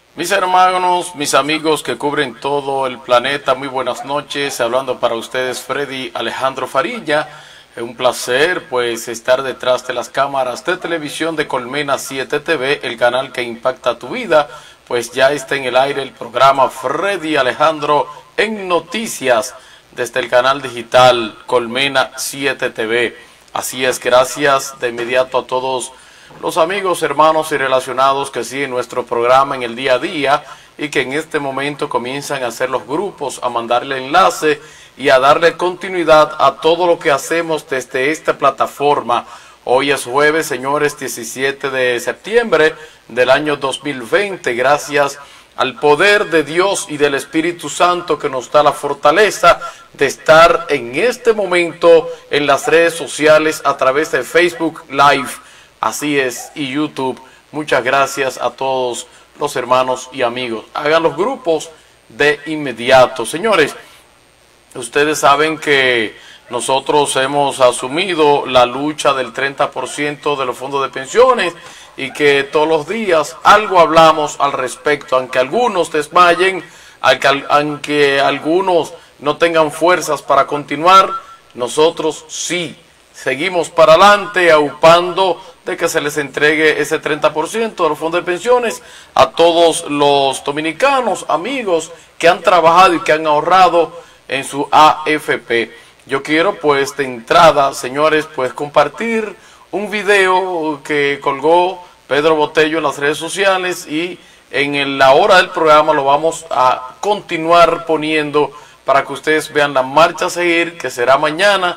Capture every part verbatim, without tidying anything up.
Mis hermanos, mis amigos que cubren todo el planeta, muy buenas noches. Hablando para ustedes Freddy Alejandro Farilla. Es un placer pues estar detrás de las cámaras de televisión de Colmena siete T V, el canal que impacta tu vida. Pues ya está en el aire el programa Freddy Alejandro en Noticias desde el canal digital Colmena siete T V. Así es, gracias de inmediato a todos los amigos, hermanos y relacionados que siguen nuestro programa en el día a día y que en este momento comienzan a hacer los grupos, a mandarle enlace y a darle continuidad a todo lo que hacemos desde esta plataforma. Hoy es jueves, señores, diecisiete de septiembre del año dos mil veinte. Gracias al poder de Dios y del Espíritu Santo que nos da la fortaleza de estar en este momento en las redes sociales a través de Facebook Live. Así es, y YouTube. Muchas gracias a todos los hermanos y amigos. Hagan los grupos de inmediato. Señores, ustedes saben que nosotros hemos asumido la lucha del treinta por ciento de los fondos de pensiones y que todos los días algo hablamos al respecto, aunque algunos desmayen, aunque, aunque algunos no tengan fuerzas para continuar, nosotros sí seguimos para adelante, aupando de que se les entregue ese treinta por ciento de los fondos de pensiones a todos los dominicanos, amigos que han trabajado y que han ahorrado en su A F P. Yo quiero pues de entrada, señores, pues compartir un video que colgó Pedro Botello en las redes sociales y en la hora del programa lo vamos a continuar poniendo para que ustedes vean la marcha a seguir, que será mañana.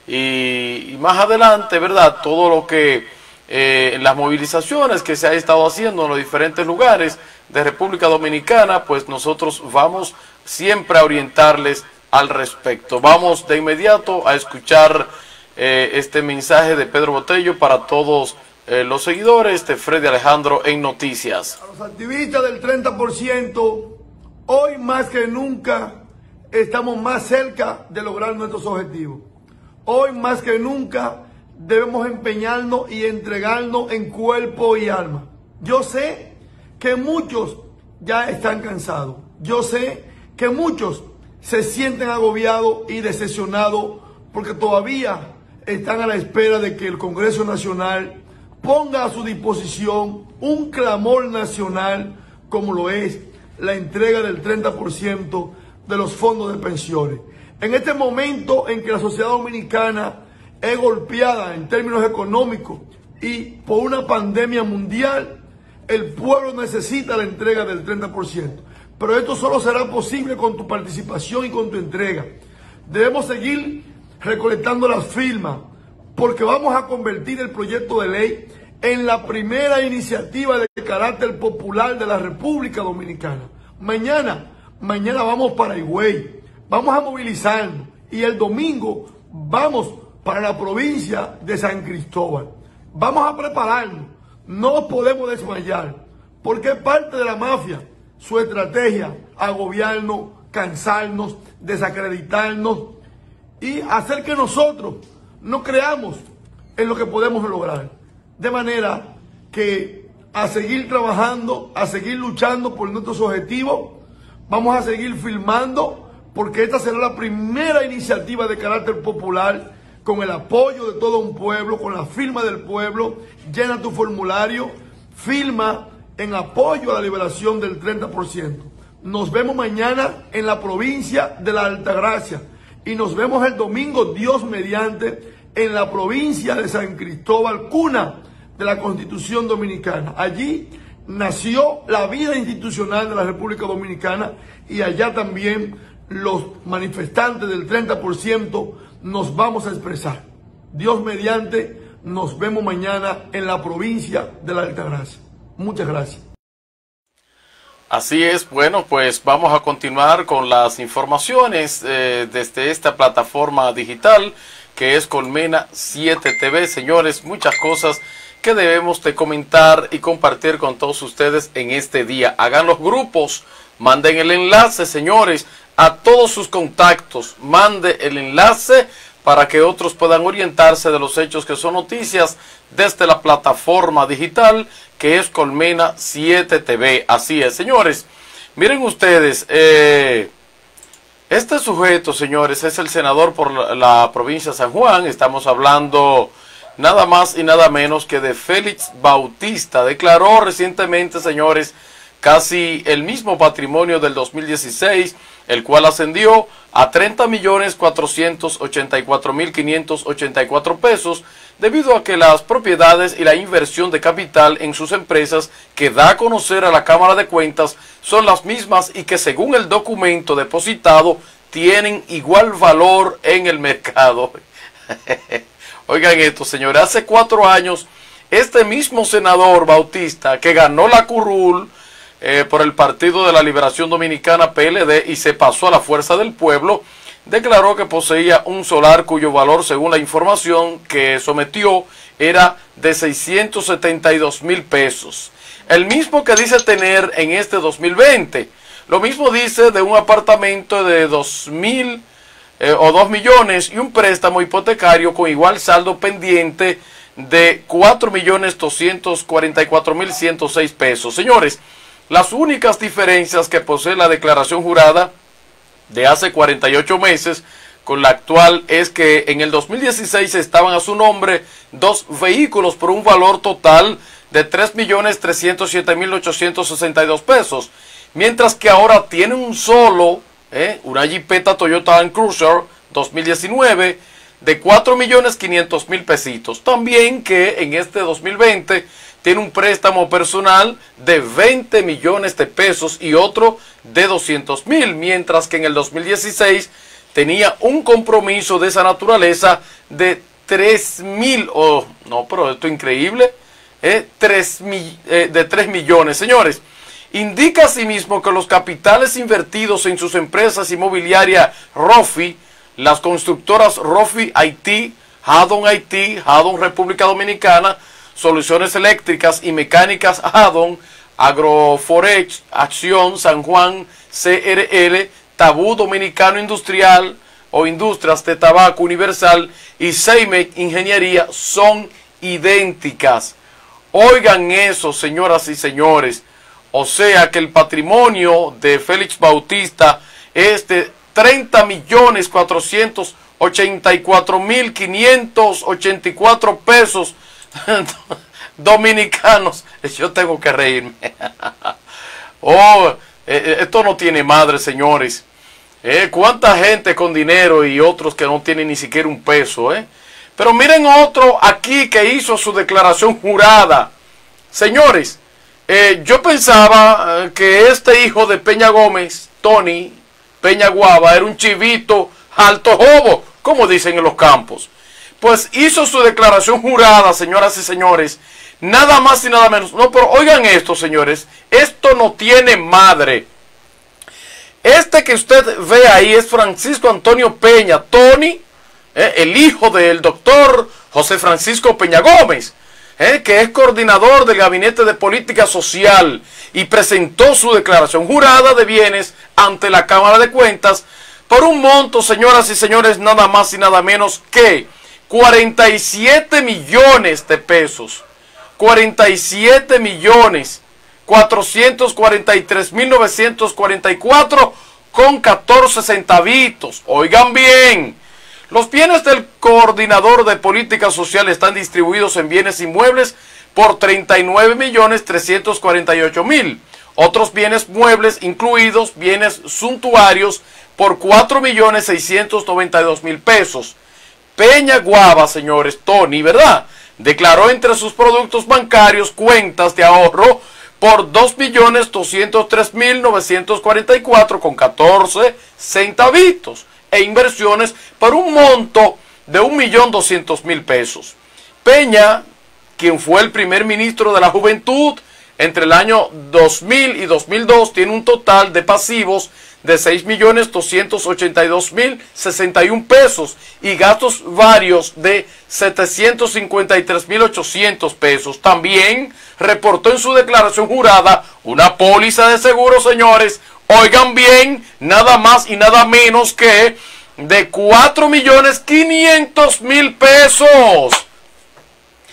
Y, y más adelante, ¿verdad? Todo lo que eh, las movilizaciones que se ha estado haciendo en los diferentes lugares de República Dominicana, pues nosotros vamos siempre a orientarles al respecto. Vamos de inmediato a escuchar eh, este mensaje de Pedro Botello para todos eh, los seguidores de Freddy Alejandro en Noticias. A los activistas del treinta por ciento, hoy más que nunca estamos más cerca de lograr nuestros objetivos. Hoy más que nunca debemos empeñarnos y entregarnos en cuerpo y alma. Yo sé que muchos ya están cansados. Yo sé que muchos se sienten agobiados y decepcionados porque todavía están a la espera de que el Congreso Nacional ponga a su disposición un clamor nacional como lo es la entrega del treinta por ciento de los fondos de pensiones. En este momento en que la sociedad dominicana es golpeada en términos económicos y por una pandemia mundial, el pueblo necesita la entrega del treinta por ciento. Pero esto solo será posible con tu participación y con tu entrega. Debemos seguir recolectando las firmas porque vamos a convertir el proyecto de ley en la primera iniciativa de carácter popular de la República Dominicana. Mañana, mañana vamos para Higüey. Vamos a movilizarnos y el domingo vamos para la provincia de San Cristóbal. Vamos a prepararnos, no podemos desmayar, porque es parte de la mafia su estrategia, agobiarnos, cansarnos, desacreditarnos y hacer que nosotros no creamos en lo que podemos lograr. De manera que a seguir trabajando, a seguir luchando por nuestros objetivos, vamos a seguir filmando, porque esta será la primera iniciativa de carácter popular con el apoyo de todo un pueblo, con la firma del pueblo. Llena tu formulario, firma en apoyo a la liberación del treinta por ciento. Nos vemos mañana en la provincia de la Altagracia y nos vemos el domingo, Dios mediante, en la provincia de San Cristóbal, cuna de la Constitución Dominicana. Allí nació la vida institucional de la República Dominicana y allá también los manifestantes del treinta por ciento nos vamos a expresar. Dios mediante, nos vemos mañana en la provincia de la Altagracia. Muchas gracias. Así es, bueno, pues vamos a continuar con las informaciones eh, desde esta plataforma digital que es Colmena siete T V. Señores, muchas cosas que debemos de comentar y compartir con todos ustedes en este día. Hagan los grupos, manden el enlace, señores, a todos sus contactos. Mande el enlace para que otros puedan orientarse de los hechos que son noticias desde la plataforma digital que es Colmena siete T V. Así es, señores. Miren ustedes, eh, este sujeto, señores, es el senador por la, la provincia de San Juan. Estamos hablando nada más y nada menos que de Félix Bautista. Declaró recientemente, señores, casi el mismo patrimonio del dos mil dieciséis, el cual ascendió a treinta millones cuatrocientos ochenta y cuatro mil quinientos ochenta y cuatro pesos, debido a que las propiedades y la inversión de capital en sus empresas que da a conocer a la Cámara de Cuentas son las mismas y que según el documento depositado tienen igual valor en el mercado. Oigan esto, señores, hace cuatro años este mismo senador Bautista, que ganó la curul eh, por el Partido de la Liberación Dominicana P L D y se pasó a la Fuerza del Pueblo, declaró que poseía un solar cuyo valor, según la información que sometió, era de seiscientos setenta y dos mil pesos. El mismo que dice tener en este dos mil veinte. Lo mismo dice de un apartamento de dos mil eh, o dos millones y un préstamo hipotecario con igual saldo pendiente de cuatro millones doscientos cuarenta y cuatro mil ciento seis pesos. Señores, las únicas diferencias que posee la declaración jurada de hace cuarenta y ocho meses con la actual es que en el dos mil dieciséis estaban a su nombre dos vehículos por un valor total de tres millones trescientos siete mil ochocientos sesenta y dos pesos, mientras que ahora tiene un solo, eh, una Jeepeta Toyota Land Cruiser dos mil diecinueve de cuatro millones quinientos mil pesitos. También que en este dos mil veinte tiene un préstamo personal de veinte millones de pesos y otro de doscientos mil, mientras que en el dos mil dieciséis tenía un compromiso de esa naturaleza de tres mil, oh, no, pero esto es increíble, eh, tres mil, eh, de tres millones, señores. Indica asimismo que los capitales invertidos en sus empresas inmobiliarias Rofi, las constructoras Rofi Haití, Haddon Haití, Haddon República Dominicana, Soluciones Eléctricas y Mecánicas Haddon, Agroforex, Acción, San Juan, C R L, Tabú Dominicano Industrial o Industrias de Tabaco Universal y Ceimec Ingeniería son idénticas. Oigan eso, señoras y señores. O sea que el patrimonio de Félix Bautista es de treinta millones cuatrocientos ochenta y cuatro mil quinientos ochenta y cuatro pesos dominicanos. Yo tengo que reírme. Oh, eh, esto no tiene madre, señores. Eh, cuánta gente con dinero y otros que no tienen ni siquiera un peso, eh. Pero miren otro aquí que hizo su declaración jurada. Señores, eh, yo pensaba eh, que este hijo de Peña Gómez, Tony Peña Guava, era un chivito alto jobo, como dicen en los campos. Pues hizo su declaración jurada, señoras y señores, nada más y nada menos. No, pero oigan esto, señores, esto no tiene madre. Este que usted ve ahí es Francisco Antonio Peña, Tony, eh, el hijo del doctor José Francisco Peña Gómez, eh, que es coordinador del Gabinete de Política Social y presentó su declaración jurada de bienes ante la Cámara de Cuentas por un monto, señoras y señores, nada más y nada menos que cuarenta y siete millones de pesos. cuarenta y siete millones cuatrocientos cuarenta y tres mil novecientos cuarenta y cuatro con catorce centavitos. Oigan bien, los bienes del coordinador de política social están distribuidos en bienes inmuebles por treinta y nueve millones trescientos cuarenta y ocho mil. Otros bienes muebles incluidos bienes suntuarios por cuatro millones seiscientos noventa y dos mil pesos. Peña Guava, señores, Tony, ¿verdad?, declaró entre sus productos bancarios cuentas de ahorro por dos millones doscientos tres mil novecientos cuarenta y cuatro con catorce centavitos e inversiones por un monto de un millón doscientos mil pesos. Peña, quien fue el primer ministro de la Juventud entre el año dos mil y dos mil dos, tiene un total de pasivos de seis millones doscientos ochenta y dos mil sesenta y un pesos y gastos varios de setecientos cincuenta y tres mil ochocientos pesos. También reportó en su declaración jurada una póliza de seguro, señores, oigan bien, nada más y nada menos que de cuatro millones quinientos mil pesos.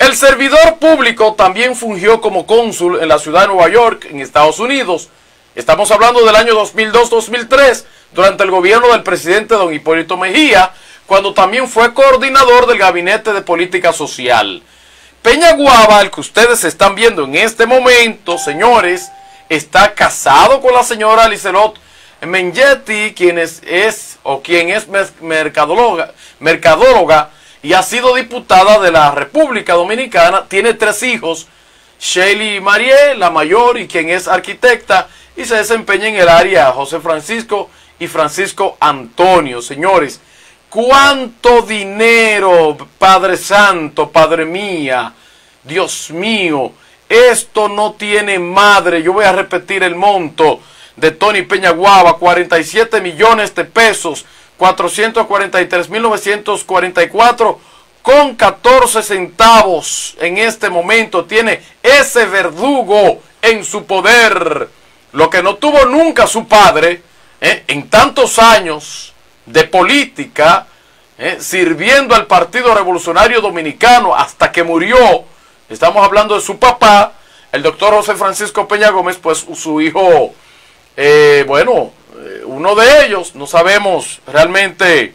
El servidor público también fungió como cónsul en la ciudad de Nueva York, en Estados Unidos. Estamos hablando del año dos mil dos dos mil tres, durante el gobierno del presidente don Hipólito Mejía, cuando también fue coordinador del Gabinete de Política Social. Peñaguaba, el que ustedes están viendo en este momento, señores, está casado con la señora Liselot Mengetti, quien es, es o quien es mercadóloga, mercadóloga y ha sido diputada de la República Dominicana. Tiene tres hijos, Shelly Marie, la mayor, y quien es arquitecta, y se desempeña en el área José Francisco y Francisco Antonio. Señores, ¿cuánto dinero, Padre Santo, Padre mía, Dios mío? Esto no tiene madre. Yo voy a repetir el monto de Tony Peñaguaba: cuarenta y siete millones de pesos, cuatrocientos cuarenta y tres mil novecientos cuarenta y cuatro con catorce centavos. En este momento tiene ese verdugo en su poder. Lo que no tuvo nunca su padre, eh, en tantos años de política, eh, sirviendo al Partido Revolucionario Dominicano hasta que murió. Estamos hablando de su papá, el doctor José Francisco Peña Gómez, pues su hijo, eh, bueno, eh, uno de ellos, no sabemos realmente,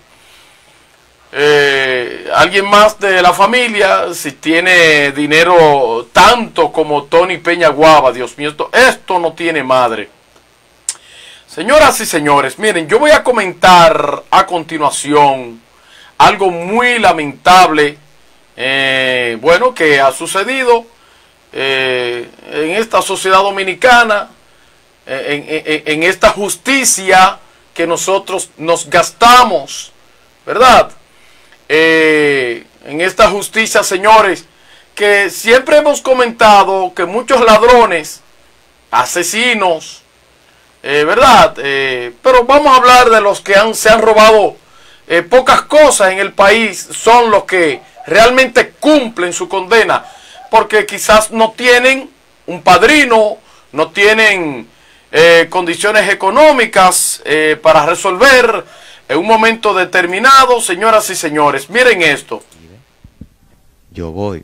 eh, alguien más de la familia, si tiene dinero tanto como Tony Peñaguaba. Dios mío, esto, esto no tiene madre. Señoras y señores, miren, yo voy a comentar a continuación algo muy lamentable, eh, bueno, que ha sucedido eh, en esta sociedad dominicana, eh, en, en, en esta justicia que nosotros nos gastamos, ¿verdad? Eh, en esta justicia, señores, que siempre hemos comentado que muchos ladrones, asesinos, eh, ¿verdad? Eh, pero vamos a hablar de los que han, se han robado eh, pocas cosas en el país, son los que realmente cumplen su condena, porque quizás no tienen un padrino, no tienen eh, condiciones económicas eh, para resolver en un momento determinado. Señoras y señores, miren esto. Yo voy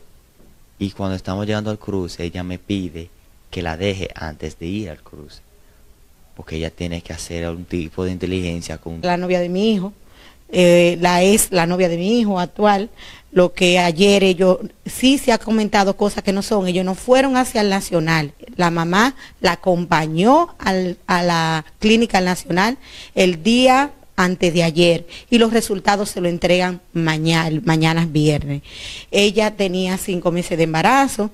y cuando estamos llegando al cruce, ella me pide que la deje antes de ir al cruce, porque ella tiene que hacer algún tipo de inteligencia con la novia de mi hijo, eh, la es la novia de mi hijo actual. Lo que ayer ellos, sí se ha comentado cosas que no son, ellos no fueron hacia el Nacional, la mamá la acompañó al, a la Clínica Nacional el día antes de ayer y los resultados se lo entregan mañana, mañana es viernes. Ella tenía cinco meses de embarazo.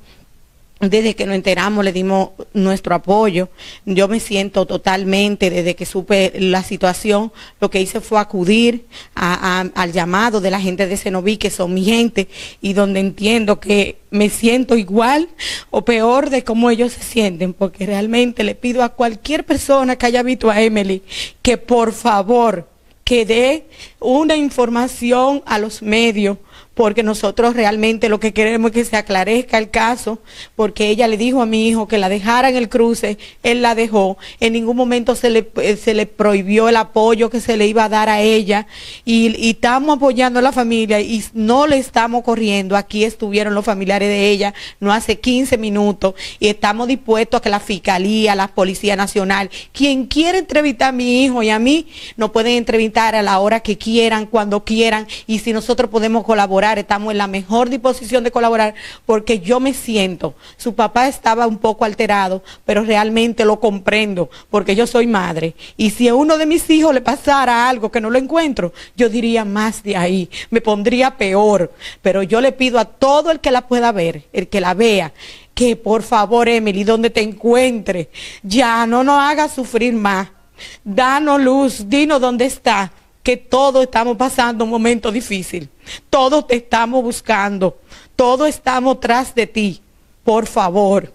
Desde que nos enteramos le dimos nuestro apoyo. Yo me siento totalmente, desde que supe la situación, lo que hice fue acudir a, a, al llamado de la gente de Cenoví, que son mi gente, y donde entiendo que me siento igual o peor de cómo ellos se sienten, porque realmente le pido a cualquier persona que haya visto a Emily que por favor que dé una información a los medios, porque nosotros realmente lo que queremos es que se aclarezca el caso, porque ella le dijo a mi hijo que la dejara en el cruce, él la dejó, en ningún momento se le, se le prohibió el apoyo que se le iba a dar a ella, y, y estamos apoyando a la familia y no le estamos corriendo. Aquí estuvieron los familiares de ella no hace quince minutos y estamos dispuestos a que la Fiscalía, la Policía Nacional, quien quiera entrevistar a mi hijo y a mí, nos pueden entrevistar a la hora que quieran, cuando quieran, y si nosotros podemos colaborar, estamos en la mejor disposición de colaborar, porque yo me siento, su papá estaba un poco alterado, pero realmente lo comprendo, porque yo soy madre, y si a uno de mis hijos le pasara algo que no lo encuentro, yo diría más de ahí, me pondría peor, pero yo le pido a todo el que la pueda ver, el que la vea, que por favor, Emily, donde te encuentre, ya no nos haga sufrir más, danos luz, dinos dónde está, que todos estamos pasando un momento difícil, todos te estamos buscando, todos estamos tras de ti, por favor.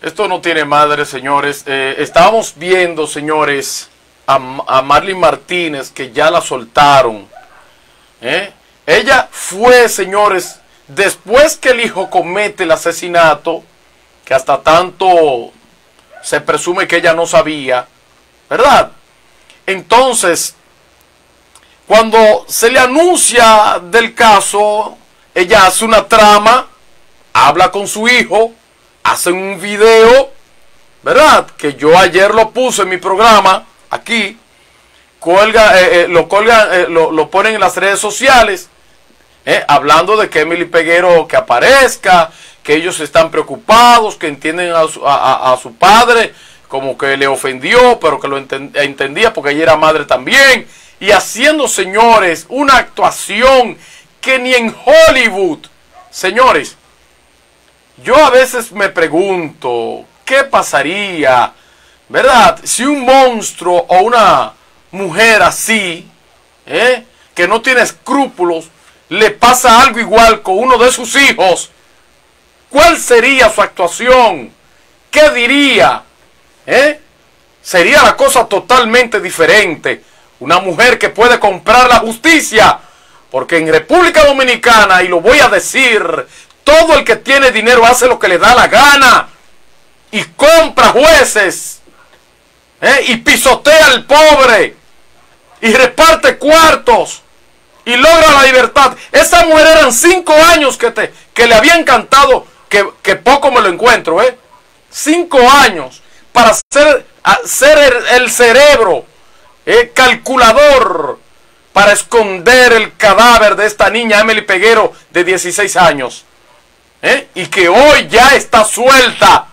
Esto no tiene madre, señores. Eh, estábamos viendo, señores, a, a Marlene Martínez, que ya la soltaron. ¿Eh? Ella fue, señores, después que el hijo comete el asesinato, que hasta tanto se presume que ella no sabía, ¿verdad? Entonces, cuando se le anuncia del caso, ella hace una trama, habla con su hijo, hace un video, ¿verdad? Que yo ayer lo puse en mi programa, aquí, colga, eh, eh, lo colgan, eh, lo, lo ponen en las redes sociales, eh, hablando de que Emily Peguero que aparezca, que ellos están preocupados, que entienden a su, a, a, a su padre como que le ofendió, pero que lo enten, entendía porque ella era madre también, y haciendo, señores, una actuación que ni en Hollywood, señores. Yo a veces me pregunto, ¿qué pasaría, verdad, si un monstruo o una mujer así, ¿eh? que no tiene escrúpulos, le pasa algo igual con uno de sus hijos? ¿Cuál sería su actuación? ¿Qué diría? ¿Eh? Sería la cosa totalmente diferente. Una mujer que puede comprar la justicia, porque en República Dominicana, y lo voy a decir, todo el que tiene dinero hace lo que le da la gana y compra jueces, ¿eh? y pisotea al pobre y reparte cuartos y logra la libertad. Esa mujer eran cinco años que, te, que le habían cantado, que, que poco me lo encuentro, ¿eh? cinco años para ser, ser el, el cerebro eh, calculador para esconder el cadáver de esta niña Emily Peguero de dieciséis años. ¿Eh? Y que hoy ya está suelta.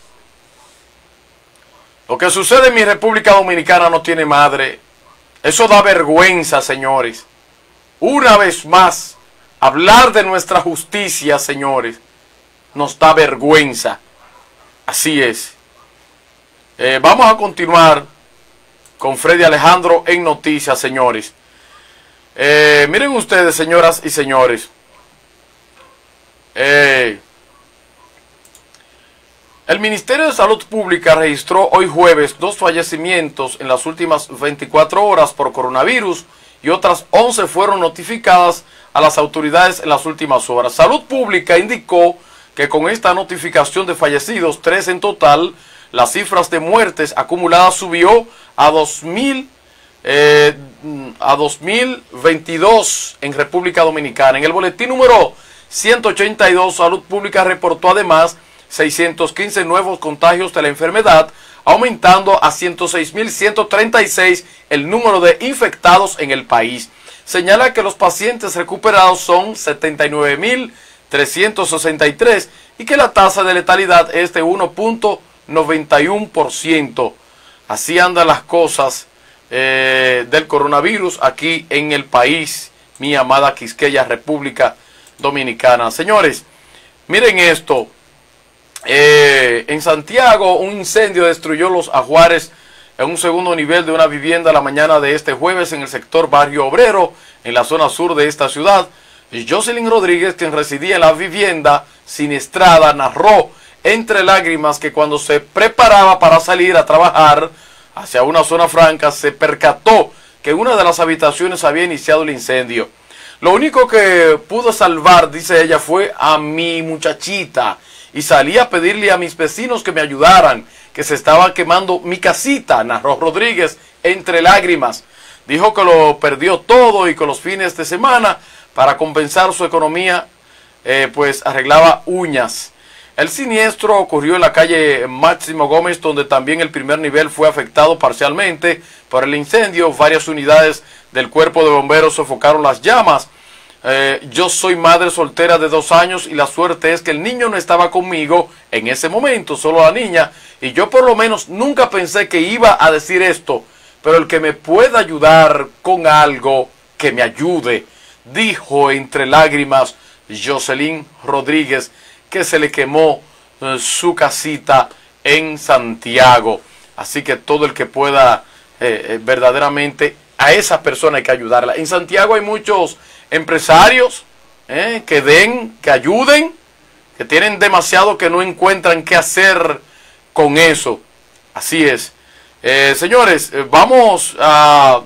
Lo que sucede en mi República Dominicana no tiene madre. Eso da vergüenza, señores. Una vez más, hablar de nuestra justicia, señores, nos da vergüenza. Así es. Eh, vamos a continuar con Freddy Alejandro en noticias, señores. Eh, miren ustedes, señoras y señores. Eh, el Ministerio de Salud Pública registró hoy jueves dos fallecimientos en las últimas veinticuatro horas por coronavirus y otras once fueron notificadas a las autoridades en las últimas horas. Salud Pública indicó que con esta notificación de fallecidos, tres en total, las cifras de muertes acumuladas subió a dos mil eh, a dos mil veintidós en República Dominicana. En el boletín número ciento ochenta y dos, Salud Pública reportó además seiscientos quince nuevos contagios de la enfermedad, aumentando a ciento seis mil ciento treinta y seis el número de infectados en el país. Señala que los pacientes recuperados son setenta y nueve mil trescientos sesenta y tres y que la tasa de letalidad es de uno punto noventa y uno por ciento. Así andan las cosas eh, del coronavirus aquí en el país, mi amada Quisqueya, República Dominicana. Señores, miren esto. Eh, en Santiago, un incendio destruyó los ajuares en un segundo nivel de una vivienda la mañana de este jueves en el sector Barrio Obrero, en la zona sur de esta ciudad. Jocelyn Rodríguez, quien residía en la vivienda siniestrada, narró entre lágrimas que cuando se preparaba para salir a trabajar hacia una zona franca, se percató que en una de las habitaciones había iniciado el incendio. Lo único que pudo salvar, dice ella, fue a mi muchachita, y salí a pedirle a mis vecinos que me ayudaran, que se estaba quemando mi casita, narró Rodríguez entre lágrimas. Dijo que lo perdió todo y que los fines de semana, para compensar su economía, eh, pues arreglaba uñas. El siniestro ocurrió en la calle Máximo Gómez, donde también el primer nivel fue afectado parcialmente por el incendio. Varias unidades del cuerpo de bomberos sofocaron las llamas. Eh, yo soy madre soltera de dos años y la suerte es que el niño no estaba conmigo en ese momento, solo la niña, y yo por lo menos nunca pensé que iba a decir esto, pero el que me pueda ayudar con algo, que me ayude, dijo entre lágrimas Jocelyn Rodríguez, que se le quemó eh, su casita en Santiago. Así que todo el que pueda eh, eh, verdaderamente, a esa persona hay que ayudarla. En Santiago hay muchos empresarios eh, que den, que ayuden, que tienen demasiado que no encuentran qué hacer con eso. Así es. Eh, señores, eh, vamos a,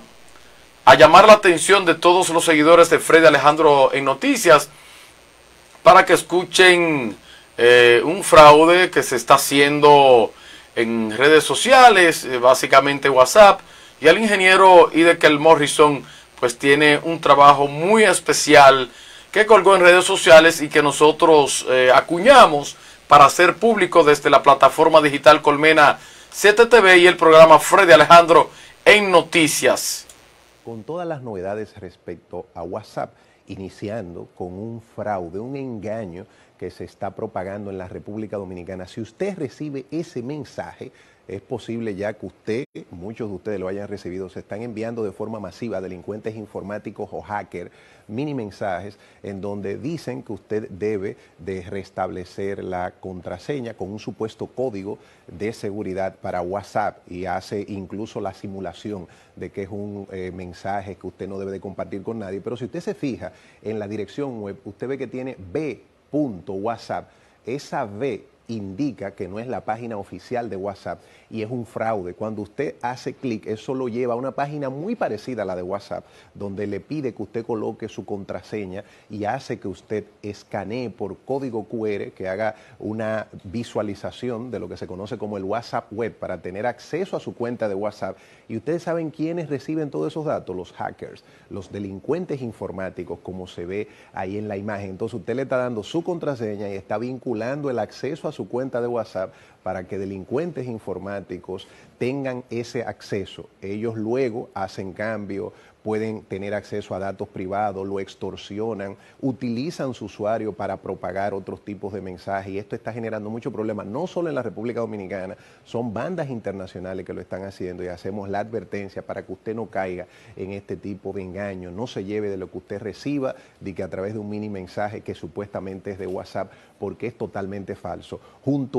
a llamar la atención de todos los seguidores de Freddy Alejandro en Noticias para que escuchen eh, un fraude que se está haciendo en redes sociales, eh, básicamente WhatsApp, y el ingeniero Idekel Morrison pues tiene un trabajo muy especial que colgó en redes sociales y que nosotros eh, acuñamos para hacer público desde la plataforma digital Colmena siete T V y el programa Freddy Alejandro en Noticias. Con todas las novedades respecto a WhatsApp, iniciando con un fraude, un engaño que se está propagando en la República Dominicana. Si usted recibe ese mensaje, es posible ya que usted, muchos de ustedes lo hayan recibido, se están enviando de forma masiva delincuentes informáticos o hackers mini mensajes en donde dicen que usted debe de restablecer la contraseña con un supuesto código de seguridad para WhatsApp y hace incluso la simulación de que es un eh, mensaje que usted no debe de compartir con nadie. Pero si usted se fija en la dirección web, usted ve que tiene b punto whatsapp. Esa B indica que no es la página oficial de WhatsApp y es un fraude. Cuando usted hace clic, eso lo lleva a una página muy parecida a la de WhatsApp, donde le pide que usted coloque su contraseña y hace que usted escanee por código cu erre, que haga una visualización de lo que se conoce como el WhatsApp web para tener acceso a su cuenta de WhatsApp. Y ustedes saben quiénes reciben todos esos datos, los hackers, los delincuentes informáticos, como se ve ahí en la imagen. Entonces usted le está dando su contraseña y está vinculando el acceso a su cuenta de WhatsApp para que delincuentes informáticos tengan ese acceso. Ellos luego hacen cambio, pueden tener acceso a datos privados, lo extorsionan, utilizan su usuario para propagar otros tipos de mensajes y esto está generando mucho problema, no solo en la República Dominicana, son bandas internacionales que lo están haciendo y hacemos la advertencia para que usted no caiga en este tipo de engaño, no se lleve de lo que usted reciba, de que a través de un mini mensaje que supuestamente es de WhatsApp, porque es totalmente falso. Junto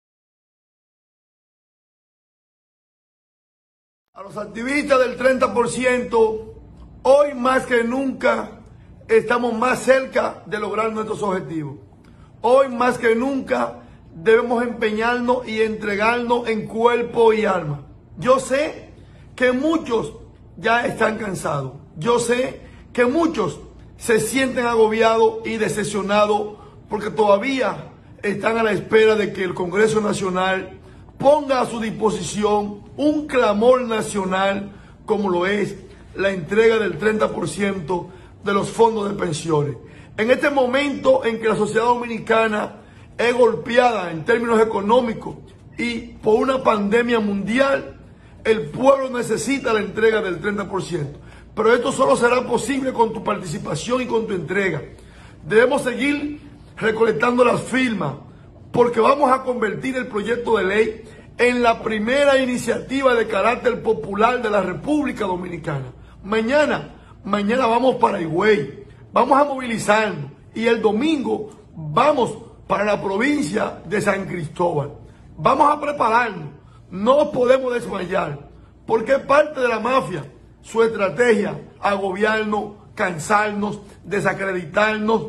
a los activistas del treinta por ciento, hoy más que nunca estamos más cerca de lograr nuestros objetivos. Hoy más que nunca debemos empeñarnos y entregarnos en cuerpo y alma. Yo sé que muchos ya están cansados. Yo sé que muchos se sienten agobiados y decepcionados porque todavía están a la espera de que el Congreso Nacional ponga a su disposición un clamor nacional como lo es la entrega del treinta por ciento de los fondos de pensiones. En este momento en que la sociedad dominicana es golpeada en términos económicos y por una pandemia mundial, el pueblo necesita la entrega del treinta por ciento. Pero esto solo será posible con tu participación y con tu entrega. Debemos seguir recolectando las firmas porque vamos a convertir el proyecto de ley en la primera iniciativa de carácter popular de la República Dominicana. Mañana, mañana vamos para Higüey, vamos a movilizarnos y el domingo vamos para la provincia de San Cristóbal. Vamos a prepararnos, no podemos desmayar, porque es parte de la mafia, su estrategia, agobiarnos, cansarnos, desacreditarnos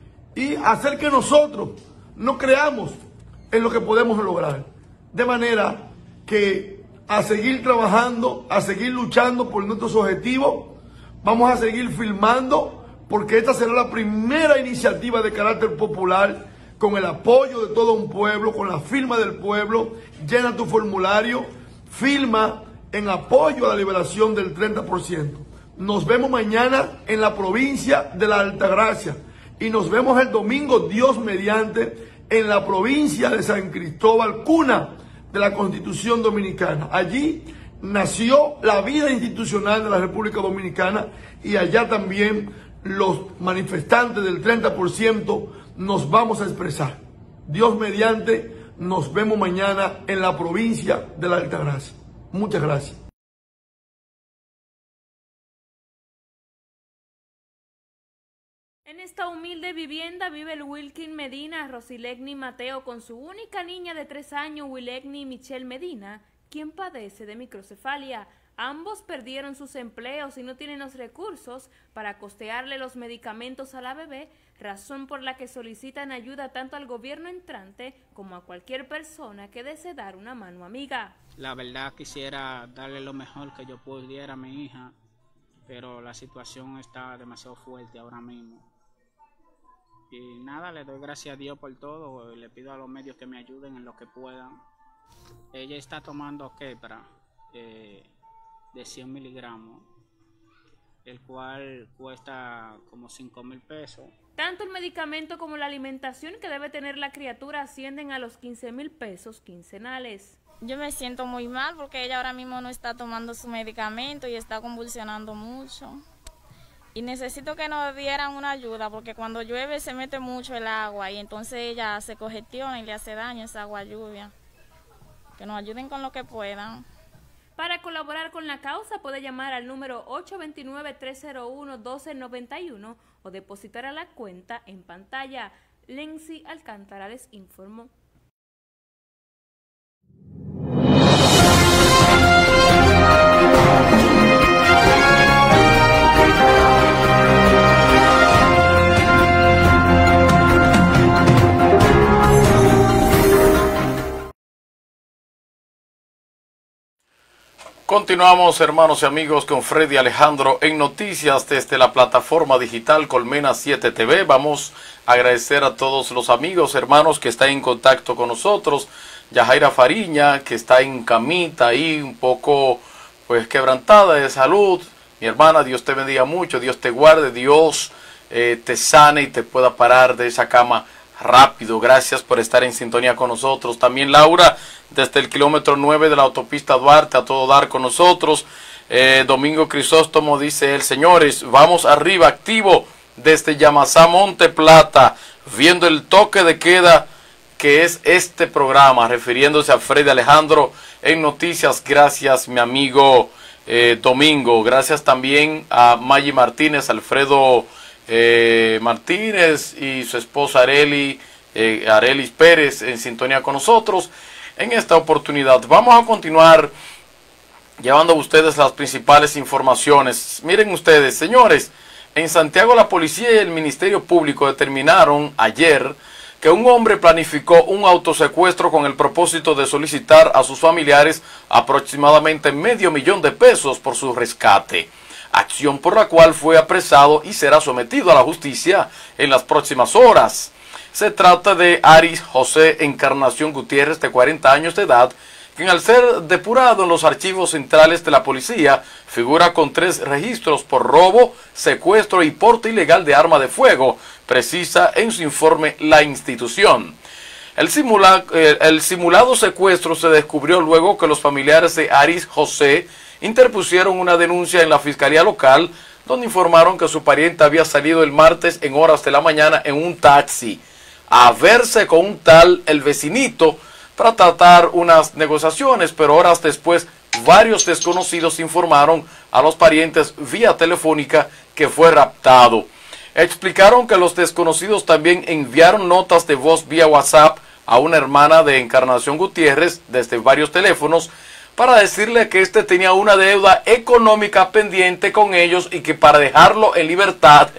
y hacer que nosotros no creamos en lo que podemos lograr. De manera que a seguir trabajando, a seguir luchando por nuestros objetivos, vamos a seguir filmando, porque esta será la primera iniciativa de carácter popular, con el apoyo de todo un pueblo, con la firma del pueblo. Llena tu formulario, firma en apoyo a la liberación del treinta por ciento. Nos vemos mañana en la provincia de la Altagracia y nos vemos el domingo, Dios mediante, en la provincia de San Cristóbal, cuna de la Constitución Dominicana. Allí nació la vida institucional de la República Dominicana y allá también los manifestantes del treinta por ciento nos vamos a expresar. Dios mediante, nos vemos mañana en la provincia de la Altagracia. Muchas gracias. En esta humilde vivienda vive el Wilkin Medina, Rosilegni Mateo, con su única niña de tres años, Wilegni Michelle Medina, quien padece de microcefalia. Ambos perdieron sus empleos y no tienen los recursos para costearle los medicamentos a la bebé. razón por la que solicitan ayuda tanto al gobierno entrante como a cualquier persona que desee dar una mano amiga. La verdad quisiera darle lo mejor que yo pudiera a mi hija, pero la situación está demasiado fuerte ahora mismo. Y nada, le doy gracias a Dios por todo, le pido a los medios que me ayuden en lo que puedan. Ella está tomando Keppra eh, de cien miligramos, el cual cuesta como cinco mil pesos. Tanto el medicamento como la alimentación que debe tener la criatura ascienden a los quince mil pesos quincenales. Yo me siento muy mal porque ella ahora mismo no está tomando su medicamento y está convulsionando mucho. Y necesito que nos dieran una ayuda porque cuando llueve se mete mucho el agua y entonces ella se congestiona y le hace daño esa agua lluvia. Que nos ayuden con lo que puedan. Para colaborar con la causa puede llamar al número ocho dos nueve, tres cero uno, uno dos nueve uno o depositar a la cuenta en pantalla. Lenzi Alcántara les informó. Continuamos, hermanos y amigos, con Freddy Alejandro en noticias desde la plataforma digital Colmena siete T V. Vamos a agradecer a todos los amigos, hermanos que están en contacto con nosotros. Yajaira Fariña, que está en camita ahí, un poco pues quebrantada de salud. Mi hermana, Dios te bendiga mucho, Dios te guarde, Dios eh, te sane y te pueda parar de esa cama rápido. Gracias por estar en sintonía con nosotros. También Laura, desde el kilómetro nueve de la autopista Duarte, a todo dar con nosotros. eh, Domingo Crisóstomo dice él: señores, vamos arriba, activo desde Yamasá, Monte Plata, viendo el toque de queda que es este programa, refiriéndose a Freddy Alejandro en noticias. Gracias, mi amigo eh, Domingo. Gracias también a Maggie Martínez, Alfredo Eh, Martínez y su esposa Areli, eh, Arelis Pérez, en sintonía con nosotros en esta oportunidad. Vamos a continuar llevando a ustedes las principales informaciones. Miren ustedes, señores, en Santiago la policía y el Ministerio Público determinaron ayer que un hombre planificó un autosecuestro con el propósito de solicitar a sus familiares aproximadamente medio millón de pesos por su rescate. Acción por la cual fue apresado y será sometido a la justicia en las próximas horas. Se trata de Aris José Encarnación Gutiérrez, de cuarenta años de edad, quien al ser depurado en los archivos centrales de la policía figura con tres registros por robo, secuestro y porte ilegal de arma de fuego, precisa en su informe la institución. El, simula, eh, el simulado secuestro se descubrió luego que los familiares de Aris José interpusieron una denuncia en la fiscalía local, donde informaron que su pariente había salido el martes en horas de la mañana en un taxi a verse con un tal El Vecinito para tratar unas negociaciones, pero horas después varios desconocidos informaron a los parientes vía telefónica que fue raptado. Explicaron que los desconocidos también enviaron notas de voz vía WhatsApp a una hermana de Encarnación Gutiérrez desde varios teléfonos para decirle que éste tenía una deuda económica pendiente con ellos y que para dejarlo en libertad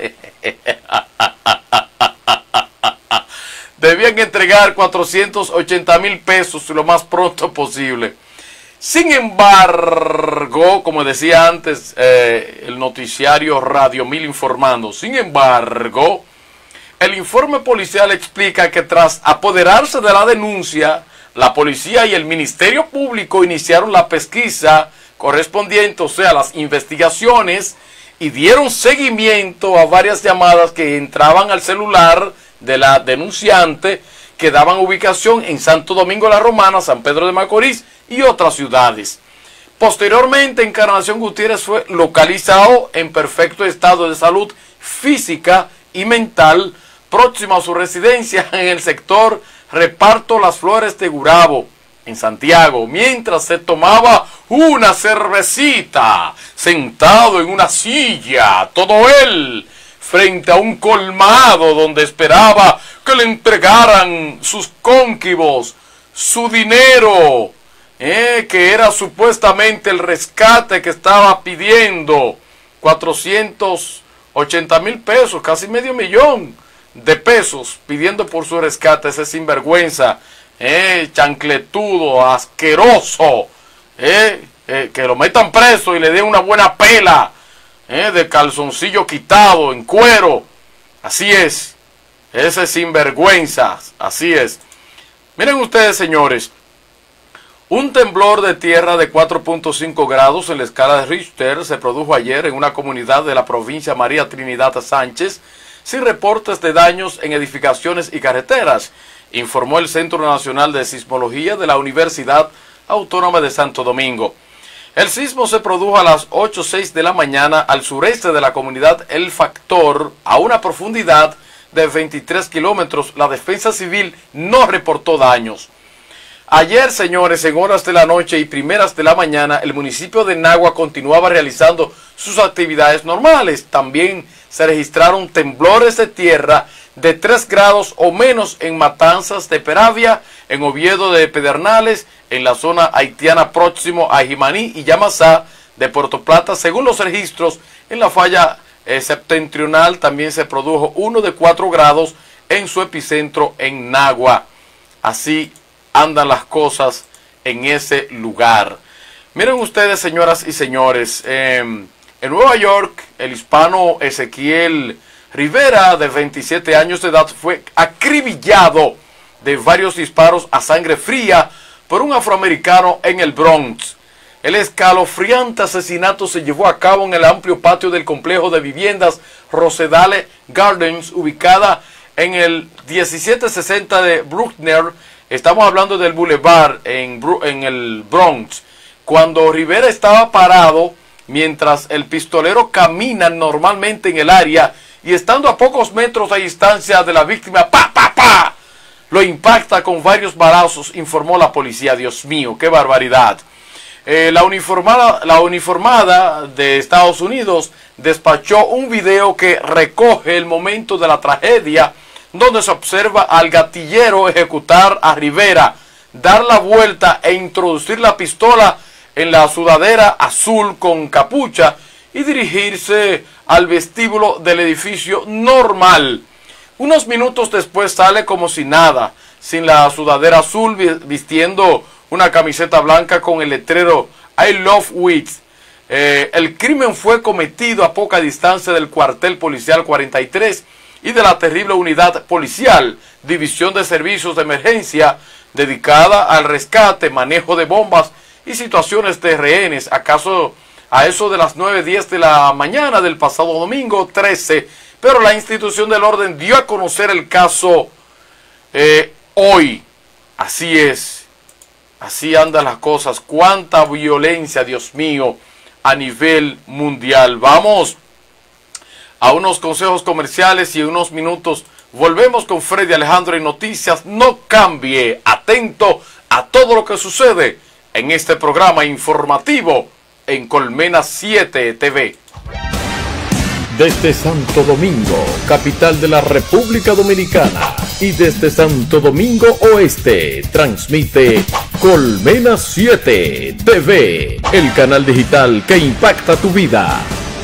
debían entregar cuatrocientos ochenta mil pesos lo más pronto posible. Sin embargo, como decía antes eh, el noticiario Radio Mil informando, sin embargo, el informe policial explica que tras apoderarse de la denuncia, la policía y el Ministerio Público iniciaron la pesquisa correspondiente, o sea, las investigaciones, y dieron seguimiento a varias llamadas que entraban al celular de la denunciante, que daban ubicación en Santo Domingo la Romana, San Pedro de Macorís y otras ciudades. Posteriormente, Encarnación Gutiérrez fue localizado en perfecto estado de salud física y mental, próximo a su residencia en el sector Reparto Las Flores de Gurabo, en Santiago, mientras se tomaba una cervecita, sentado en una silla, todo él, frente a un colmado donde esperaba que le entregaran sus cóncubos, su dinero, eh, que era supuestamente el rescate que estaba pidiendo, cuatrocientos ochenta mil pesos, casi medio millón, de pesos pidiendo por su rescate. Ese sinvergüenza, eh, chancletudo, asqueroso, eh, eh, que lo metan preso y le den una buena pela, eh, de calzoncillo quitado, en cuero. Así es, ese sinvergüenza, así es. Miren ustedes, señores, un temblor de tierra de cuatro punto cinco grados en la escala de Richter se produjo ayer en una comunidad de la provincia María Trinidad Sánchez, sin reportes de daños en edificaciones y carreteras, informó el Centro Nacional de Sismología de la Universidad Autónoma de Santo Domingo. El sismo se produjo a las ocho seis de la mañana al sureste de la comunidad El Factor, a una profundidad de veintitrés kilómetros. La Defensa Civil no reportó daños. Ayer, señores, en horas de la noche y primeras de la mañana, el municipio de Nagua continuaba realizando sus actividades normales. También se registraron temblores de tierra de tres grados o menos en Matanzas de Peravia, en Oviedo de Pedernales, en la zona haitiana próximo a Jimaní y Yamasá de Puerto Plata. Según los registros, en la falla eh, septentrional también se produjo uno de cuatro grados en su epicentro en Nagua. Así andan las cosas en ese lugar. Miren ustedes, señoras y señores, eh, en Nueva York, el hispano Ezequiel Rivera, de veintisiete años de edad, fue acribillado de varios disparos a sangre fría por un afroamericano en el Bronx. El escalofriante asesinato se llevó a cabo en el amplio patio del complejo de viviendas Rosedale Gardens, ubicada en el diecisiete sesenta de Bruckner. Estamos hablando del Boulevard en, en el Bronx, cuando Rivera estaba parado mientras el pistolero camina normalmente en el área y estando a pocos metros de distancia de la víctima, ¡pa, pa, pa!, lo impacta con varios balazos, informó la policía. Dios mío, qué barbaridad. Eh, la, uniformada, la uniformada de Estados Unidos despachó un video que recoge el momento de la tragedia, donde se observa al gatillero ejecutar a Rivera, dar la vuelta e introducir la pistola en la sudadera azul con capucha y dirigirse al vestíbulo del edificio normal. Unos minutos después sale como si nada, sin la sudadera azul, vistiendo una camiseta blanca con el letrero I Love Weed. Eh, el crimen fue cometido a poca distancia del cuartel policial cuarenta y tres y de la terrible unidad policial, División de Servicios de Emergencia, dedicada al rescate, manejo de bombas y situaciones de rehenes. Acaso a eso de las nueve diez de la mañana del pasado domingo trece, pero la institución del orden dio a conocer el caso eh, hoy. Así es, así andan las cosas. Cuánta violencia, Dios mío, a nivel mundial. Vamos a unos consejos comerciales y en unos minutos volvemos con Freddy Alejandro en Noticias. No cambie, atento a todo lo que sucede en este programa informativo en Colmena siete T V. Desde Santo Domingo, capital de la República Dominicana, y desde Santo Domingo Oeste, transmite Colmena siete T V, el canal digital que impacta tu vida.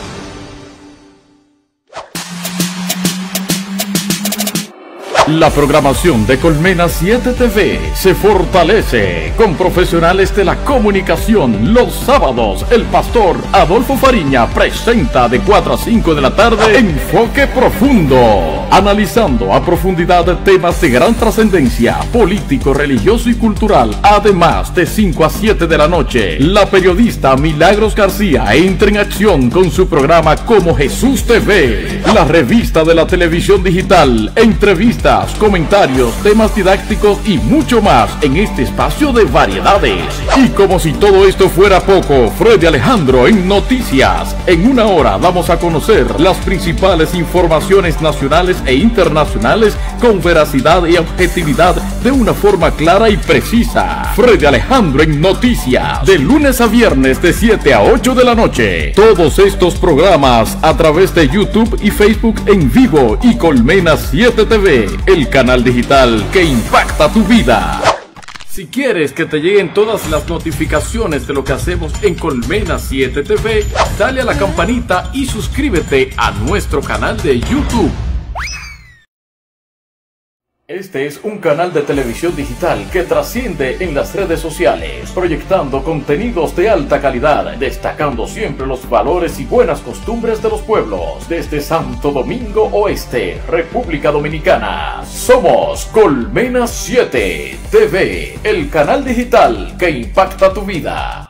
La programación de Colmena siete T V se fortalece con profesionales de la comunicación. Los sábados, el pastor Adolfo Fariña presenta de cuatro a cinco de la tarde Enfoque Profundo, analizando a profundidad temas de gran trascendencia político, religioso y cultural. Además, de cinco a siete de la noche, la periodista Milagros García entra en acción con su programa Como Jesús Te Ve, la revista de la televisión digital. Entrevistas, comentarios, temas didácticos y mucho más en este espacio de variedades. Y como si todo esto fuera poco, Freddy Alejandro en Noticias. En una hora vamos a conocer las principales informaciones nacionales e internacionales con veracidad y objetividad de una forma clara y precisa. Freddy Alejandro en Noticias, de lunes a viernes de siete a ocho de la noche. Todos estos programas a través de YouTube y Facebook en vivo y Colmena siete T V, el canal digital que impacta tu vida. Si quieres que te lleguen todas las notificaciones de lo que hacemos en Colmena siete T V, dale a la campanita y suscríbete a nuestro canal de YouTube. Este es un canal de televisión digital que trasciende en las redes sociales, proyectando contenidos de alta calidad, destacando siempre los valores y buenas costumbres de los pueblos. Desde Santo Domingo Oeste, República Dominicana, somos Colmena siete T V, el canal digital que impacta tu vida.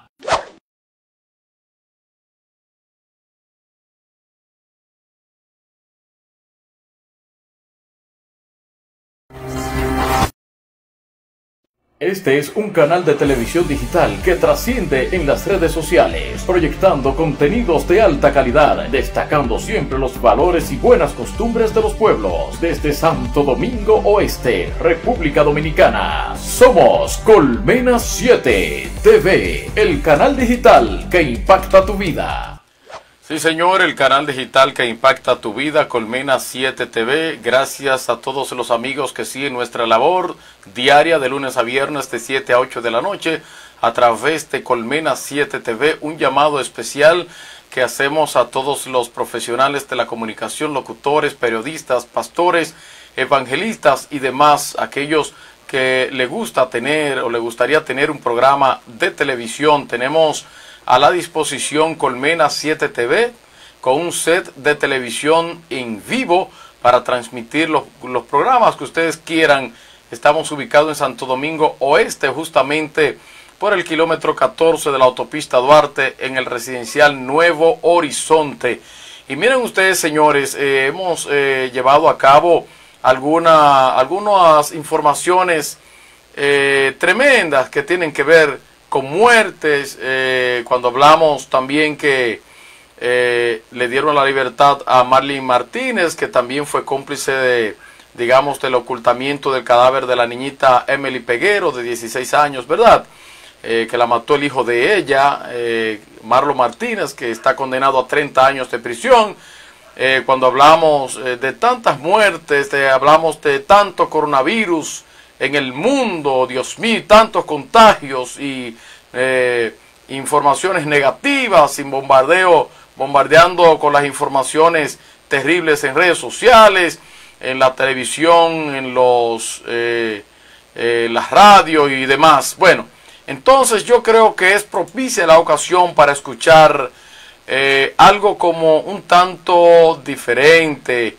Este es un canal de televisión digital que trasciende en las redes sociales, proyectando contenidos de alta calidad, destacando siempre los valores y buenas costumbres de los pueblos. Desde Santo Domingo Oeste, República Dominicana, somos Colmena siete T V, el canal digital que impacta tu vida. Sí, señor, el canal digital que impacta tu vida, Colmena siete T V. Gracias a todos los amigos que siguen nuestra labor diaria de lunes a viernes de siete a ocho de la noche a través de Colmena siete T V. Un llamado especial que hacemos a todos los profesionales de la comunicación, locutores, periodistas, pastores, evangelistas y demás, aquellos que le gusta tener o le gustaría tener un programa de televisión. Tenemos a la disposición Colmena siete T V con un set de televisión en vivo para transmitir los, los programas que ustedes quieran. Estamos ubicados en Santo Domingo Oeste, justamente por el kilómetro catorce de la autopista Duarte, en el residencial Nuevo Horizonte. Y miren ustedes, señores, eh, hemos eh, llevado a cabo alguna, algunas informaciones eh, tremendas que tienen que ver con muertes, eh, cuando hablamos también que eh, le dieron la libertad a Marlene Martínez, que también fue cómplice de, digamos, del ocultamiento del cadáver de la niñita Emily Peguero, de dieciséis años, ¿verdad? Eh, que la mató el hijo de ella, eh, Marlon Martínez, que está condenado a treinta años de prisión. Eh, cuando hablamos eh, de tantas muertes, de, hablamos de tanto coronavirus en el mundo, Dios mío, tantos contagios y eh, informaciones negativas, sin bombardeo, bombardeando con las informaciones terribles en redes sociales, en la televisión, en los eh, eh, las radios y demás. Bueno, entonces yo creo que es propicia la ocasión para escuchar eh, algo como un tanto diferente,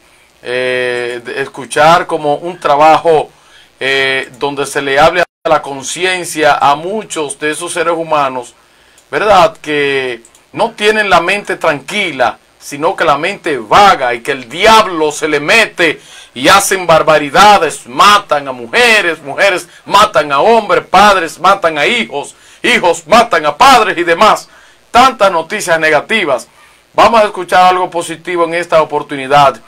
eh, escuchar como un trabajo Eh, donde se le hable a la conciencia a muchos de esos seres humanos, ¿verdad? Que no tienen la mente tranquila, sino que la mente vaga y que el diablo se le mete y hacen barbaridades, matan a mujeres, mujeres matan a hombres, padres matan a hijos, hijos matan a padres y demás. Tantas noticias negativas. Vamos a escuchar algo positivo en esta oportunidad.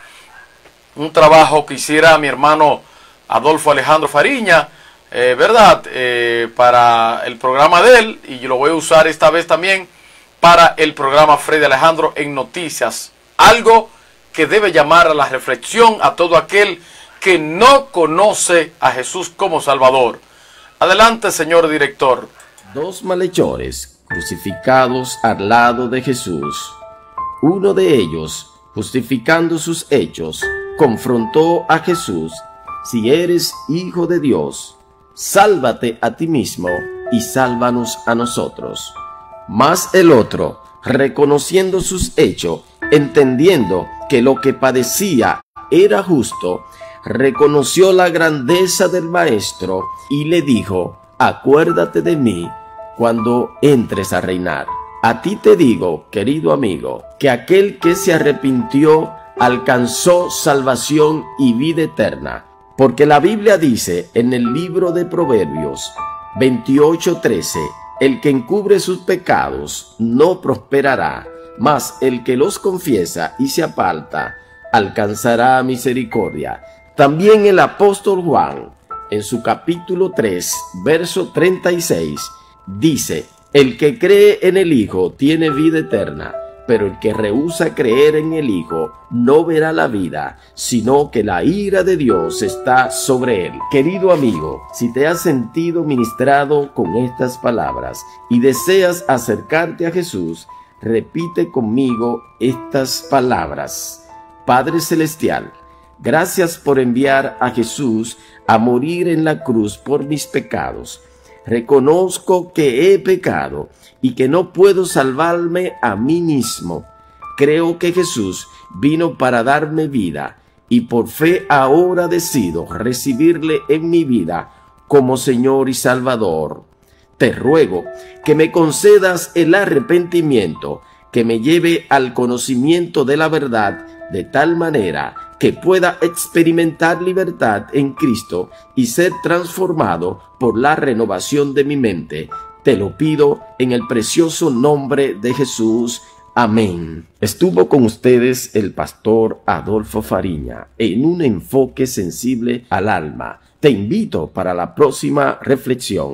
Un trabajo que hiciera mi hermano Adolfo Alejandro Fariña, eh, ¿verdad? Eh, para el programa de él, y yo lo voy a usar esta vez también para el programa Freddy Alejandro en Noticias. Algo que debe llamar a la reflexión a todo aquel que no conoce a Jesús como Salvador. Adelante, señor director. Dos malhechores crucificados al lado de Jesús. Uno de ellos, justificando sus hechos, confrontó a Jesús: si eres hijo de Dios, sálvate a ti mismo y sálvanos a nosotros. Mas el otro, reconociendo sus hechos, entendiendo que lo que padecía era justo, reconoció la grandeza del Maestro y le dijo: acuérdate de mí cuando entres a reinar. A ti te digo, querido amigo, que aquel que se arrepintió alcanzó salvación y vida eterna. Porque la Biblia dice en el libro de Proverbios veintiocho trece, el que encubre sus pecados no prosperará, mas el que los confiesa y se aparta alcanzará misericordia. También el apóstol Juan, en su capítulo tres, verso treinta y seis, dice: el que cree en el Hijo tiene vida eterna, pero el que rehúsa creer en el Hijo no verá la vida, sino que la ira de Dios está sobre él. Querido amigo, si te has sentido ministrado con estas palabras y deseas acercarte a Jesús, repite conmigo estas palabras. Padre Celestial, Gracias por enviar a Jesús a morir en la cruz por mis pecados. Reconozco que he pecado y que no puedo salvarme a mí mismo. Creo que Jesús vino para darme vida y por fe ahora decido recibirle en mi vida como Señor y Salvador. Te ruego que me concedas el arrepentimiento que me lleve al conocimiento de la verdad de tal manera que pueda experimentar libertad en Cristo y ser transformado por la renovación de mi mente. Te lo pido en el precioso nombre de Jesús. Amén. Estuvo con ustedes el pastor Adolfo Fariña en un enfoque sensible al alma. Te invito para la próxima reflexión.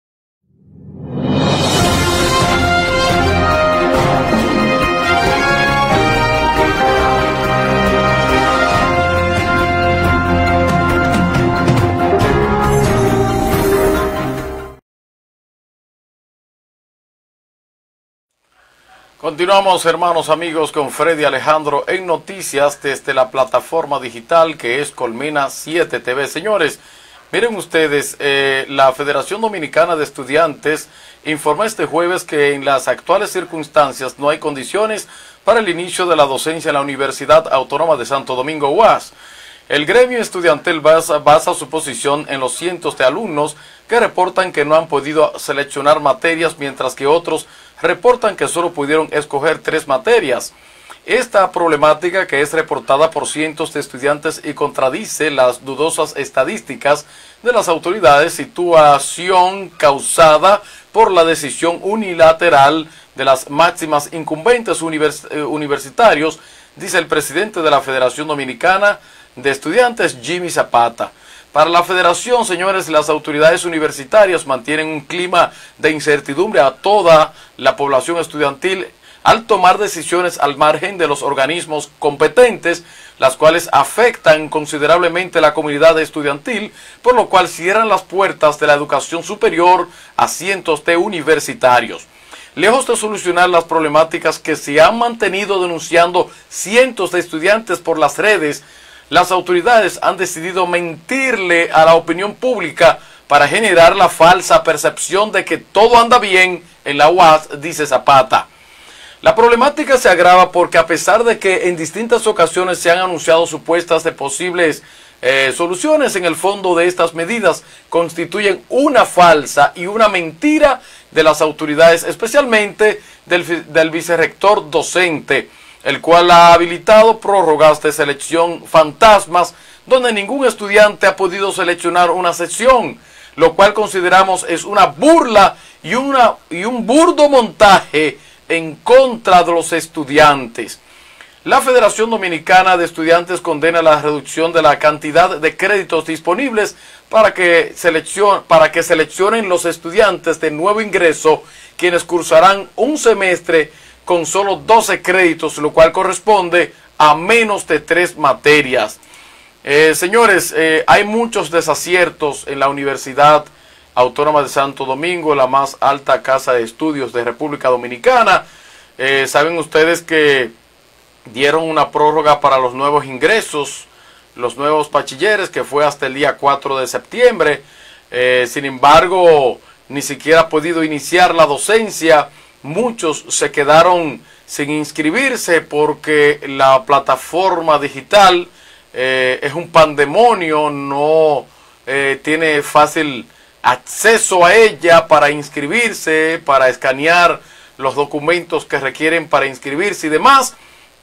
Continuamos, hermanos amigos, con Freddy Alejandro en noticias desde la plataforma digital que es Colmena siete T V. Señores, miren ustedes, eh, la Federación Dominicana de Estudiantes informó este jueves que en las actuales circunstancias no hay condiciones para el inicio de la docencia en la Universidad Autónoma de Santo Domingo, U A S. El gremio estudiantil basa, basa su posición en los cientos de alumnos que reportan que no han podido seleccionar materias, mientras que otros reportan que solo pudieron escoger tres materias. Esta problemática, que es reportada por cientos de estudiantes y contradice las dudosas estadísticas de las autoridades, situación causada por la decisión unilateral de las máximas incumbentes univers eh, universitarios, dice el presidente de la Federación Dominicana de Estudiantes, Jimmy Zapata. Para la federación, señores, las autoridades universitarias mantienen un clima de incertidumbre a toda la población estudiantil al tomar decisiones al margen de los organismos competentes, las cuales afectan considerablemente la comunidad estudiantil, por lo cual cierran las puertas de la educación superior a cientos de universitarios. Lejos de solucionar las problemáticas que se han mantenido denunciando cientos de estudiantes por las redes, las autoridades han decidido mentirle a la opinión pública para generar la falsa percepción de que todo anda bien en la U A S, dice Zapata. La problemática se agrava porque, a pesar de que en distintas ocasiones se han anunciado supuestas de posibles eh, soluciones, en el fondo de estas medidas constituyen una falsa y una mentira de las autoridades, especialmente del, del vicerrector docente, el cual ha habilitado prórrogas de selección fantasmas donde ningún estudiante ha podido seleccionar una sección, lo cual consideramos es una burla y, una, y un burdo montaje en contra de los estudiantes. La Federación Dominicana de Estudiantes condena la reducción de la cantidad de créditos disponibles para que, seleccion, para que seleccionen los estudiantes de nuevo ingreso, quienes cursarán un semestre con solo doce créditos, lo cual corresponde a menos de tres materias. Eh, señores, eh, hay muchos desaciertos en la Universidad Autónoma de Santo Domingo, la más alta casa de estudios de República Dominicana. Eh, saben ustedes que dieron una prórroga para los nuevos ingresos, los nuevos bachilleres, que fue hasta el día cuatro de septiembre. Eh, sin embargo, ni siquiera ha podido iniciar la docencia. Muchos se quedaron sin inscribirse porque la plataforma digital eh, es un pandemonio, no eh, tiene fácil acceso a ella para inscribirse, para escanear los documentos que requieren para inscribirse y demás.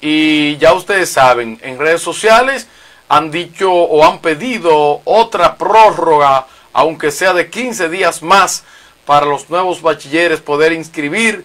Y ya ustedes saben, en redes sociales han dicho o han pedido otra prórroga, aunque sea de quince días más, para los nuevos bachilleres poder inscribir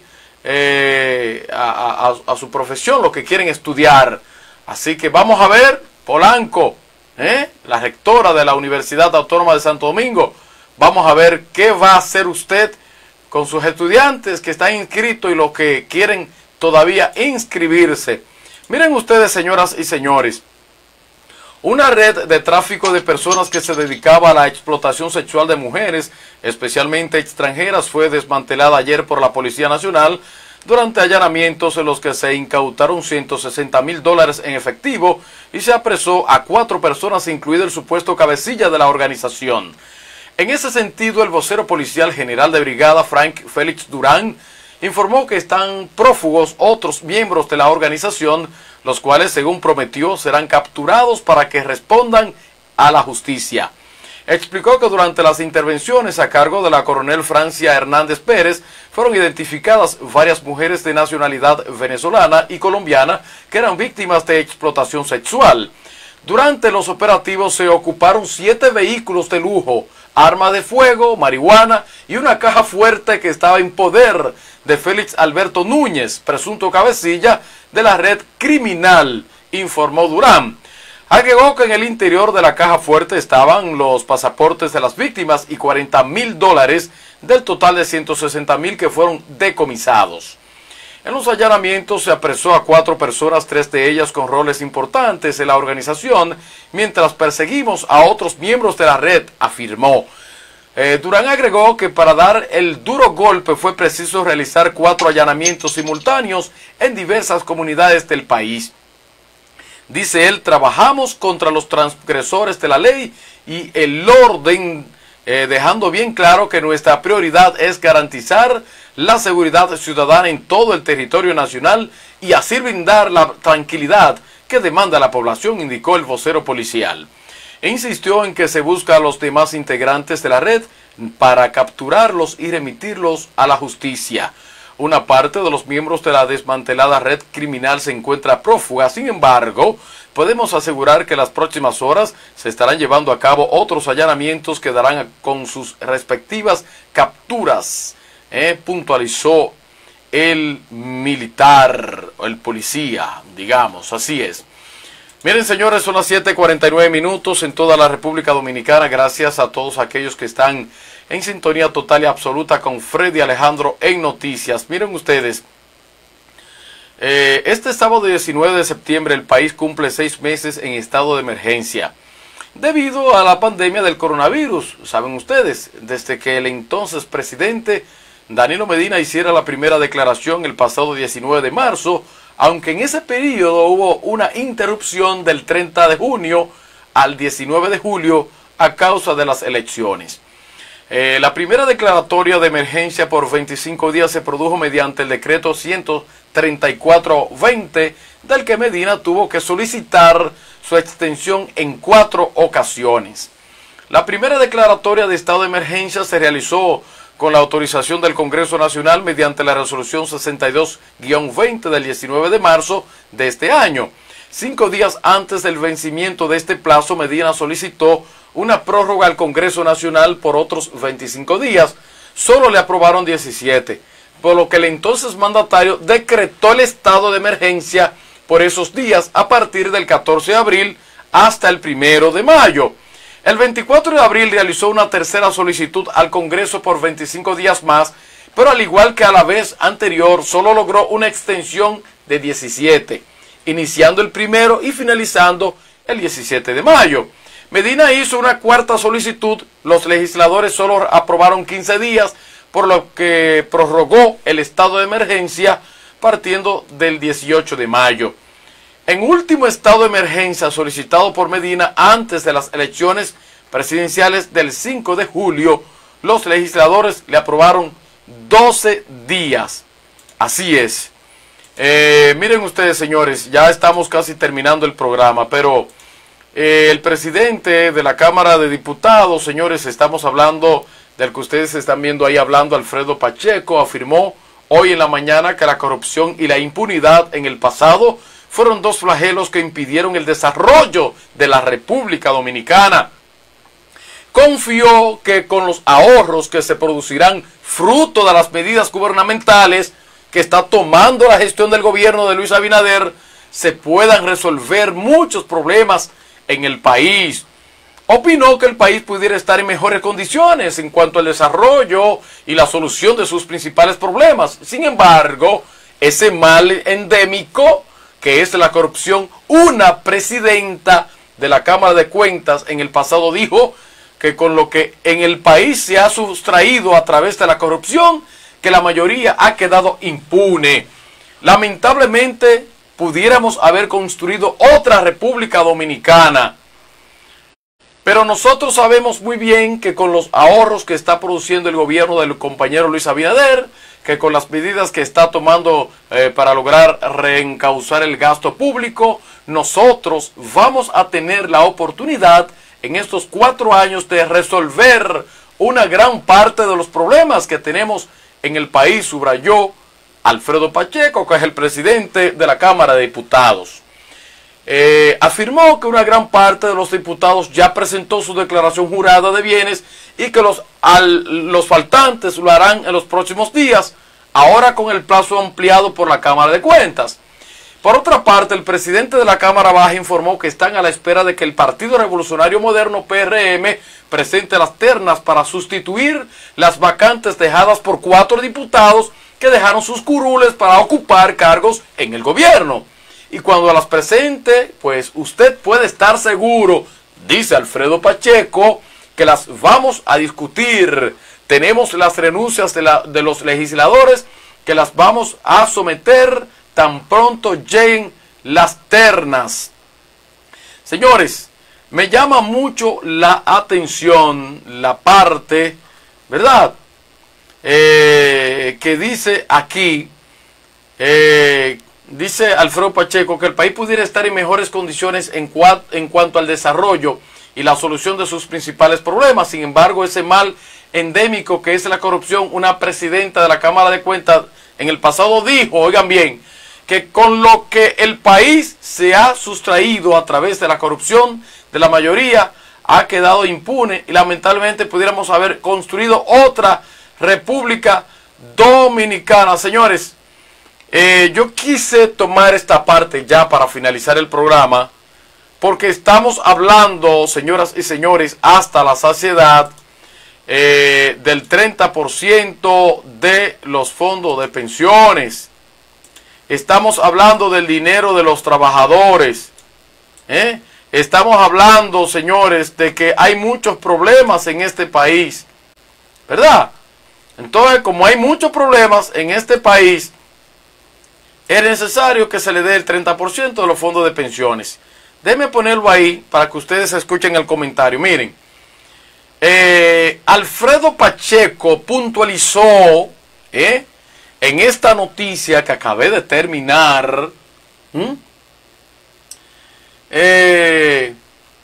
eh, a, a, a su profesión, lo que quieren estudiar. Así que vamos a ver, Polanco, ¿eh? la rectora de la Universidad Autónoma de Santo Domingo, vamos a ver qué va a hacer usted con sus estudiantes que están inscritos y los que quieren todavía inscribirse. Miren ustedes, señoras y señores, una red de tráfico de personas que se dedicaba a la explotación sexual de mujeres, especialmente extranjeras, fue desmantelada ayer por la Policía Nacional durante allanamientos en los que se incautaron ciento sesenta mil dólares en efectivo y se apresó a cuatro personas, incluido el supuesto cabecilla de la organización. En ese sentido, el vocero policial general de brigada, Frank Félix Durán, informó que están prófugos otros miembros de la organización, los cuales, según prometió, serán capturados para que respondan a la justicia. Explicó que durante las intervenciones a cargo de la coronel Francia Hernández Pérez fueron identificadas varias mujeres de nacionalidad venezolana y colombiana que eran víctimas de explotación sexual. Durante los operativos se ocuparon siete vehículos de lujo, armas de fuego, marihuana y una caja fuerte que estaba en poder de Félix Alberto Núñez, presunto cabecilla de la red criminal, informó Durán. Agregó que en el interior de la caja fuerte estaban los pasaportes de las víctimas y cuarenta mil dólares del total de ciento sesenta mil que fueron decomisados. En los allanamientos se apresó a cuatro personas, tres de ellas con roles importantes en la organización, mientras perseguimos a otros miembros de la red, afirmó. Eh, Durán agregó que para dar el duro golpe fue preciso realizar cuatro allanamientos simultáneos en diversas comunidades del país. Dice él, trabajamos contra los transgresores de la ley y el orden, eh, dejando bien claro que nuestra prioridad es garantizar la seguridad ciudadana en todo el territorio nacional y así brindar la tranquilidad que demanda la población, indicó el vocero policial. E insistió en que se busca a los demás integrantes de la red para capturarlos y remitirlos a la justicia. Una parte de los miembros de la desmantelada red criminal se encuentra prófuga. Sin embargo, podemos asegurar que en las próximas horas se estarán llevando a cabo otros allanamientos que darán con sus respectivas capturas, eh, puntualizó el militar, el policía, digamos, así es. Miren, señores, son las siete cuarenta y nueve minutos en toda la República Dominicana. Gracias a todos aquellos que están en sintonía total y absoluta con Freddy Alejandro en Noticias. Miren ustedes, eh, este sábado diecinueve de septiembre el país cumple seis meses en estado de emergencia debido a la pandemia del coronavirus. Saben ustedes, desde que el entonces presidente Danilo Medina hiciera la primera declaración el pasado diecinueve de marzo, aunque en ese periodo hubo una interrupción del treinta de junio al diecinueve de julio a causa de las elecciones. Eh, la primera declaratoria de emergencia por veinticinco días se produjo mediante el decreto ciento treinta y cuatro veinte, del que Medina tuvo que solicitar su extensión en cuatro ocasiones. La primera declaratoria de estado de emergencia se realizó con la autorización del Congreso Nacional mediante la resolución sesenta y dos guión veinte del diecinueve de marzo de este año. Cinco días antes del vencimiento de este plazo, Medina solicitó una prórroga al Congreso Nacional por otros veinticinco días. Solo le aprobaron diecisiete, por lo que el entonces mandatario decretó el estado de emergencia por esos días a partir del catorce de abril hasta el primero de mayo. El veinticuatro de abril realizó una tercera solicitud al Congreso por veinticinco días más, pero al igual que a la vez anterior, solo logró una extensión de diecisiete, iniciando el primero y finalizando el diecisiete de mayo. Medina hizo una cuarta solicitud, los legisladores solo aprobaron quince días, por lo que prorrogó el estado de emergencia partiendo del dieciocho de mayo. En último estado de emergencia solicitado por Medina antes de las elecciones presidenciales del cinco de julio, los legisladores le aprobaron doce días. Así es. Eh, miren ustedes, señores, ya estamos casi terminando el programa, pero eh, el presidente de la Cámara de Diputados, señores, estamos hablando del que ustedes están viendo ahí hablando, Alfredo Pacheco, afirmó hoy en la mañana que la corrupción y la impunidad en el pasado fueron dos flagelos que impidieron el desarrollo de la República Dominicana. Confió que con los ahorros que se producirán fruto de las medidas gubernamentales que está tomando la gestión del gobierno de Luis Abinader, se puedan resolver muchos problemas en el país. Opinó que el país pudiera estar en mejores condiciones en cuanto al desarrollo y la solución de sus principales problemas. Sin embargo, ese mal endémico que es la corrupción, una presidenta de la Cámara de Cuentas en el pasado dijo que con lo que en el país se ha sustraído a través de la corrupción, que la mayoría ha quedado impune. Lamentablemente, pudiéramos haber construido otra República Dominicana. Pero nosotros sabemos muy bien que con los ahorros que está produciendo el gobierno del compañero Luis Abinader, que con las medidas que está tomando eh, para lograr reencauzar el gasto público, nosotros vamos a tener la oportunidad en estos cuatro años de resolver una gran parte de los problemas que tenemos en el país, subrayó Alfredo Pacheco, que es el presidente de la Cámara de Diputados. Eh, afirmó que una gran parte de los diputados ya presentó su declaración jurada de bienes y que los, al, los faltantes lo harán en los próximos días, ahora con el plazo ampliado por la Cámara de Cuentas. Por otra parte, el presidente de la Cámara Baja informó que están a la espera de que el Partido Revolucionario Moderno, P R M, presente las ternas para sustituir las vacantes dejadas por cuatro diputados que dejaron sus curules para ocupar cargos en el gobierno. Y cuando las presente, pues usted puede estar seguro, dice Alfredo Pacheco, que las vamos a discutir. Tenemos las renuncias de, la, de los legisladores que las vamos a someter tan pronto lleguen las ternas. Señores, me llama mucho la atención la parte, ¿verdad? Eh, que dice aquí, eh, dice Alfredo Pacheco, que el país pudiera estar en mejores condiciones en, cua en cuanto al desarrollo y la solución de sus principales problemas. Sin embargo, ese mal endémico que es la corrupción, una presidenta de la Cámara de Cuentas en el pasado dijo, oigan bien, que con lo que el país se ha sustraído a través de la corrupción de la mayoría, ha quedado impune y lamentablemente pudiéramos haber construido otra República Dominicana. Señores, eh, yo quise tomar esta parte ya para finalizar el programa, porque estamos hablando, señoras y señores, hasta la saciedad eh, del treinta por ciento de los fondos de pensiones. Estamos hablando del dinero de los trabajadores. ¿eh? Estamos hablando, señores, de que hay muchos problemas en este país, ¿verdad? Entonces, como hay muchos problemas en este país, es necesario que se le dé el treinta por ciento de los fondos de pensiones. Déjenme ponerlo ahí para que ustedes escuchen el comentario. Miren, eh, Alfredo Pacheco puntualizó ¿eh? en esta noticia que acabé de terminar, ¿Mm? eh,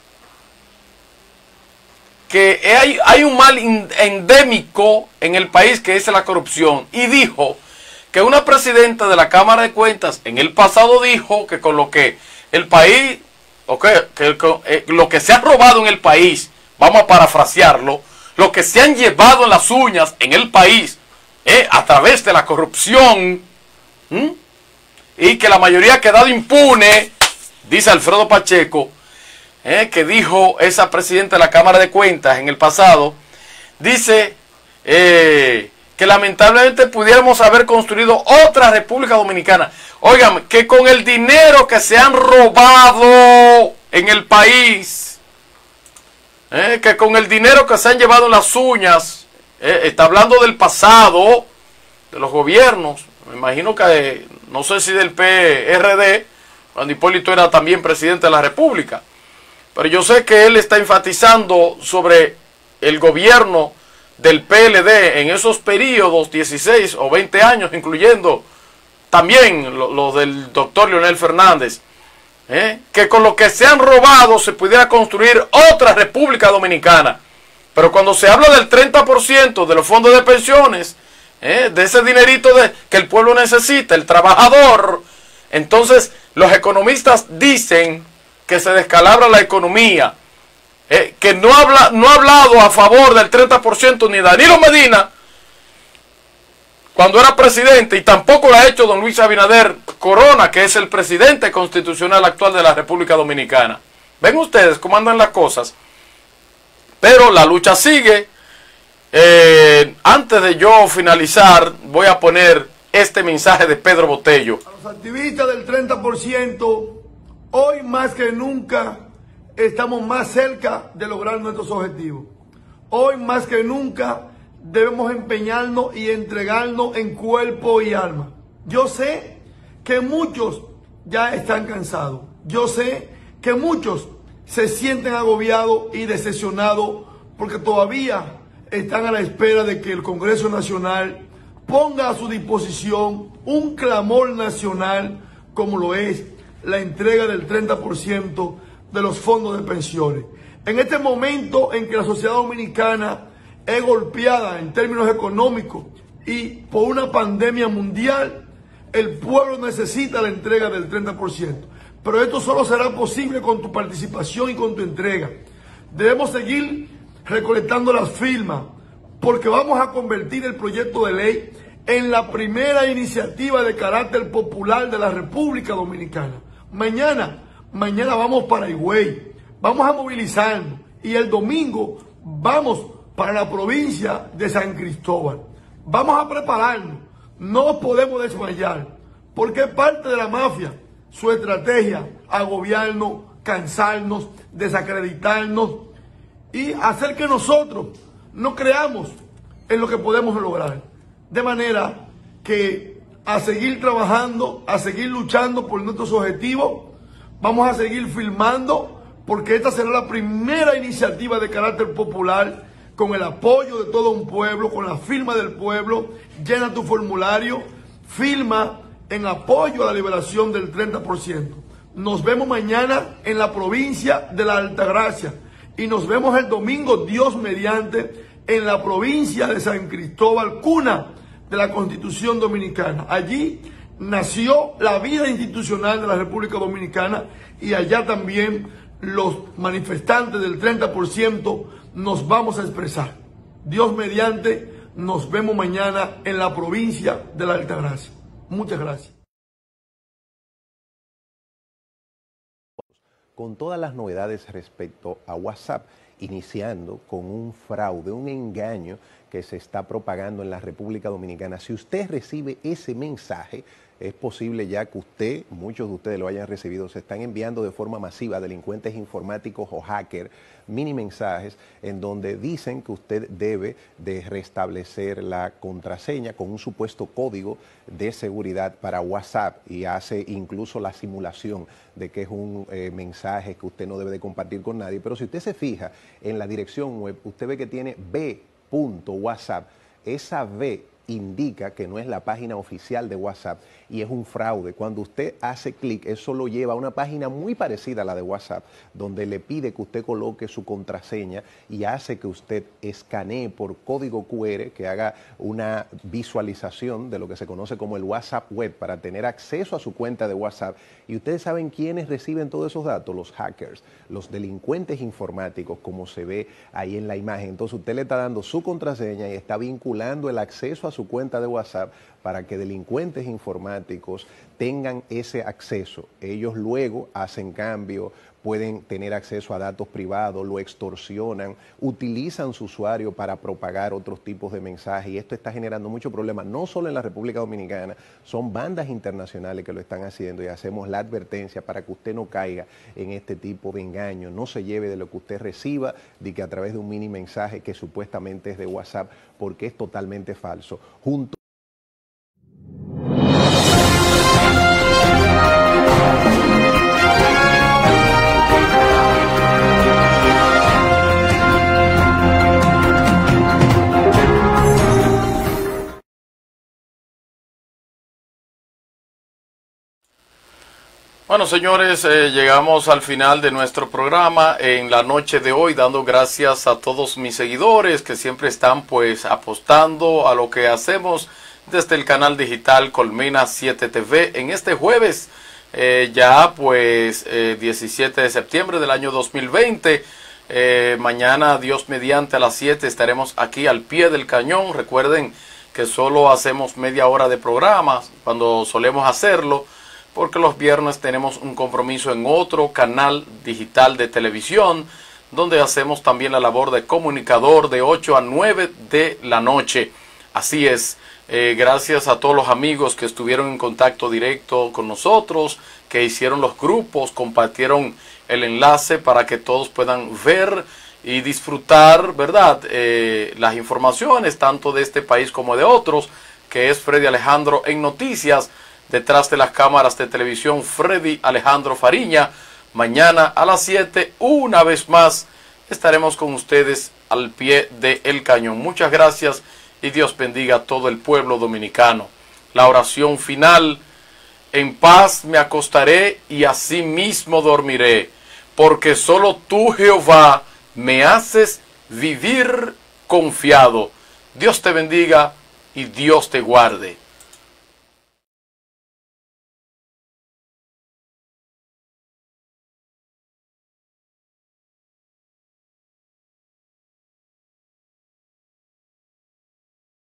que hay, hay un mal endémico en el país que es la corrupción, y dijo que una presidenta de la Cámara de Cuentas en el pasado dijo que con lo que el país, okay, que, que eh, lo que se ha robado en el país, vamos a parafrasearlo, lo que se han llevado en las uñas en el país eh, a través de la corrupción, ¿m? y que la mayoría ha quedado impune, dice Alfredo Pacheco, eh, que dijo esa presidenta de la Cámara de Cuentas en el pasado, dice eh, que lamentablemente pudiéramos haber construido otra República Dominicana. Oigan, que con el dinero que se han robado en el país, eh, que con el dinero que se han llevado en las uñas, eh, está hablando del pasado, de los gobiernos, me imagino que, eh, no sé si del P R D, cuando Hipólito era también presidente de la República, pero yo sé que él está enfatizando sobre el gobierno del P L D en esos periodos, dieciséis o veinte años, incluyendo también lo, lo del doctor Leonel Fernández, ¿eh? que con lo que se han robado se pudiera construir otra República Dominicana. Pero cuando se habla del treinta por ciento de los fondos de pensiones, ¿eh? de ese dinerito de, que el pueblo necesita, el trabajador, entonces los economistas dicen que se descalabra la economía, eh, que no, habla, no ha hablado a favor del treinta por ciento ni Danilo Medina cuando era presidente, y tampoco lo ha hecho don Luis Abinader Corona, que es el presidente constitucional actual de la República Dominicana. Ven ustedes cómo andan las cosas, pero la lucha sigue. Eh, antes de yo finalizar, voy a poner este mensaje de Pedro Botello. A los activistas del treinta por ciento, hoy más que nunca estamos más cerca de lograr nuestros objetivos. Hoy más que nunca debemos empeñarnos y entregarnos en cuerpo y alma. Yo sé que muchos ya están cansados. Yo sé que muchos se sienten agobiados y decepcionados porque todavía están a la espera de que el Congreso Nacional ponga a su disposición un clamor nacional como lo es la entrega del treinta por ciento de los fondos de pensiones. En este momento en que la sociedad dominicana es golpeada en términos económicos y por una pandemia mundial, el pueblo necesita la entrega del treinta por ciento. Pero esto solo será posible con tu participación y con tu entrega. Debemos seguir recolectando las firmas porque vamos a convertir el proyecto de ley en la primera iniciativa de carácter popular de la República Dominicana. Mañana, mañana vamos para Higüey, vamos a movilizarnos y el domingo vamos para la provincia de San Cristóbal. Vamos a prepararnos, no podemos desmayar, porque es parte de la mafia su estrategia, agobiarnos, cansarnos, desacreditarnos y hacer que nosotros no creamos en lo que podemos lograr. De manera que a seguir trabajando, a seguir luchando por nuestros objetivos, vamos a seguir filmando, porque esta será la primera iniciativa de carácter popular, con el apoyo de todo un pueblo, con la firma del pueblo. Llena tu formulario, firma en apoyo a la liberación del treinta por ciento. Nos vemos mañana en la provincia de la Altagracia y nos vemos el domingo, Dios mediante, en la provincia de San Cristóbal, cuna de la Constitución Dominicana. Allí nació la vida institucional de la República Dominicana y allá también los manifestantes del treinta por ciento nos vamos a expresar. Dios mediante, nos vemos mañana en la provincia de la Altagracia. Muchas gracias. Con todas las novedades respecto a WhatsApp, iniciando con un fraude, un engaño que se está propagando en la República Dominicana. Si usted recibe ese mensaje, es posible ya que usted, muchos de ustedes lo hayan recibido, se están enviando de forma masiva delincuentes informáticos o hackers, mini mensajes en donde dicen que usted debe de restablecer la contraseña con un supuesto código de seguridad para WhatsApp y hace incluso la simulación de que es un eh, mensaje que usted no debe de compartir con nadie. Pero si usted se fija en la dirección web, usted ve que tiene b punto whatsapp. Esa B indica que no es la página oficial de WhatsApp y es un fraude. Cuando usted hace clic, eso lo lleva a una página muy parecida a la de WhatsApp, donde le pide que usted coloque su contraseña y hace que usted escanee por código cu erre, que haga una visualización de lo que se conoce como el WhatsApp web para tener acceso a su cuenta de WhatsApp. Y ustedes saben quiénes reciben todos esos datos, los hackers, los delincuentes informáticos, como se ve ahí en la imagen. Entonces usted le está dando su contraseña y está vinculando el acceso a su cuenta de WhatsApp para que delincuentes informáticos tengan ese acceso. Ellos luego hacen cambio, pueden tener acceso a datos privados, lo extorsionan, utilizan su usuario para propagar otros tipos de mensajes y esto está generando muchos problemas, no solo en la República Dominicana, son bandas internacionales que lo están haciendo y hacemos la advertencia para que usted no caiga en este tipo de engaño, no se lleve de lo que usted reciba, de que a través de un mini mensaje que supuestamente es de WhatsApp, porque es totalmente falso. Junto Bueno, señores, eh, llegamos al final de nuestro programa en la noche de hoy, dando gracias a todos mis seguidores que siempre están pues apostando a lo que hacemos desde el canal digital Colmena siete T V en este jueves, eh, ya pues eh, diecisiete de septiembre del año dos mil veinte. Eh, mañana, Dios mediante, a las siete estaremos aquí al pie del cañón. Recuerden que solo hacemos media hora de programa cuando solemos hacerlo, porque los viernes tenemos un compromiso en otro canal digital de televisión, donde hacemos también la labor de comunicador de ocho a nueve de la noche. Así es, eh, gracias a todos los amigos que estuvieron en contacto directo con nosotros, que hicieron los grupos, compartieron el enlace para que todos puedan ver y disfrutar, ¿verdad?, eh, las informaciones tanto de este país como de otros, que es Freddy Alejandro en Noticias. Detrás de las cámaras de televisión, Freddy Alejandro Fariña. Mañana a las siete, una vez más, estaremos con ustedes al pie del cañón. Muchas gracias y Dios bendiga a todo el pueblo dominicano. La oración final: en paz me acostaré y así mismo dormiré, porque solo tú, Jehová, me haces vivir confiado. Dios te bendiga y Dios te guarde.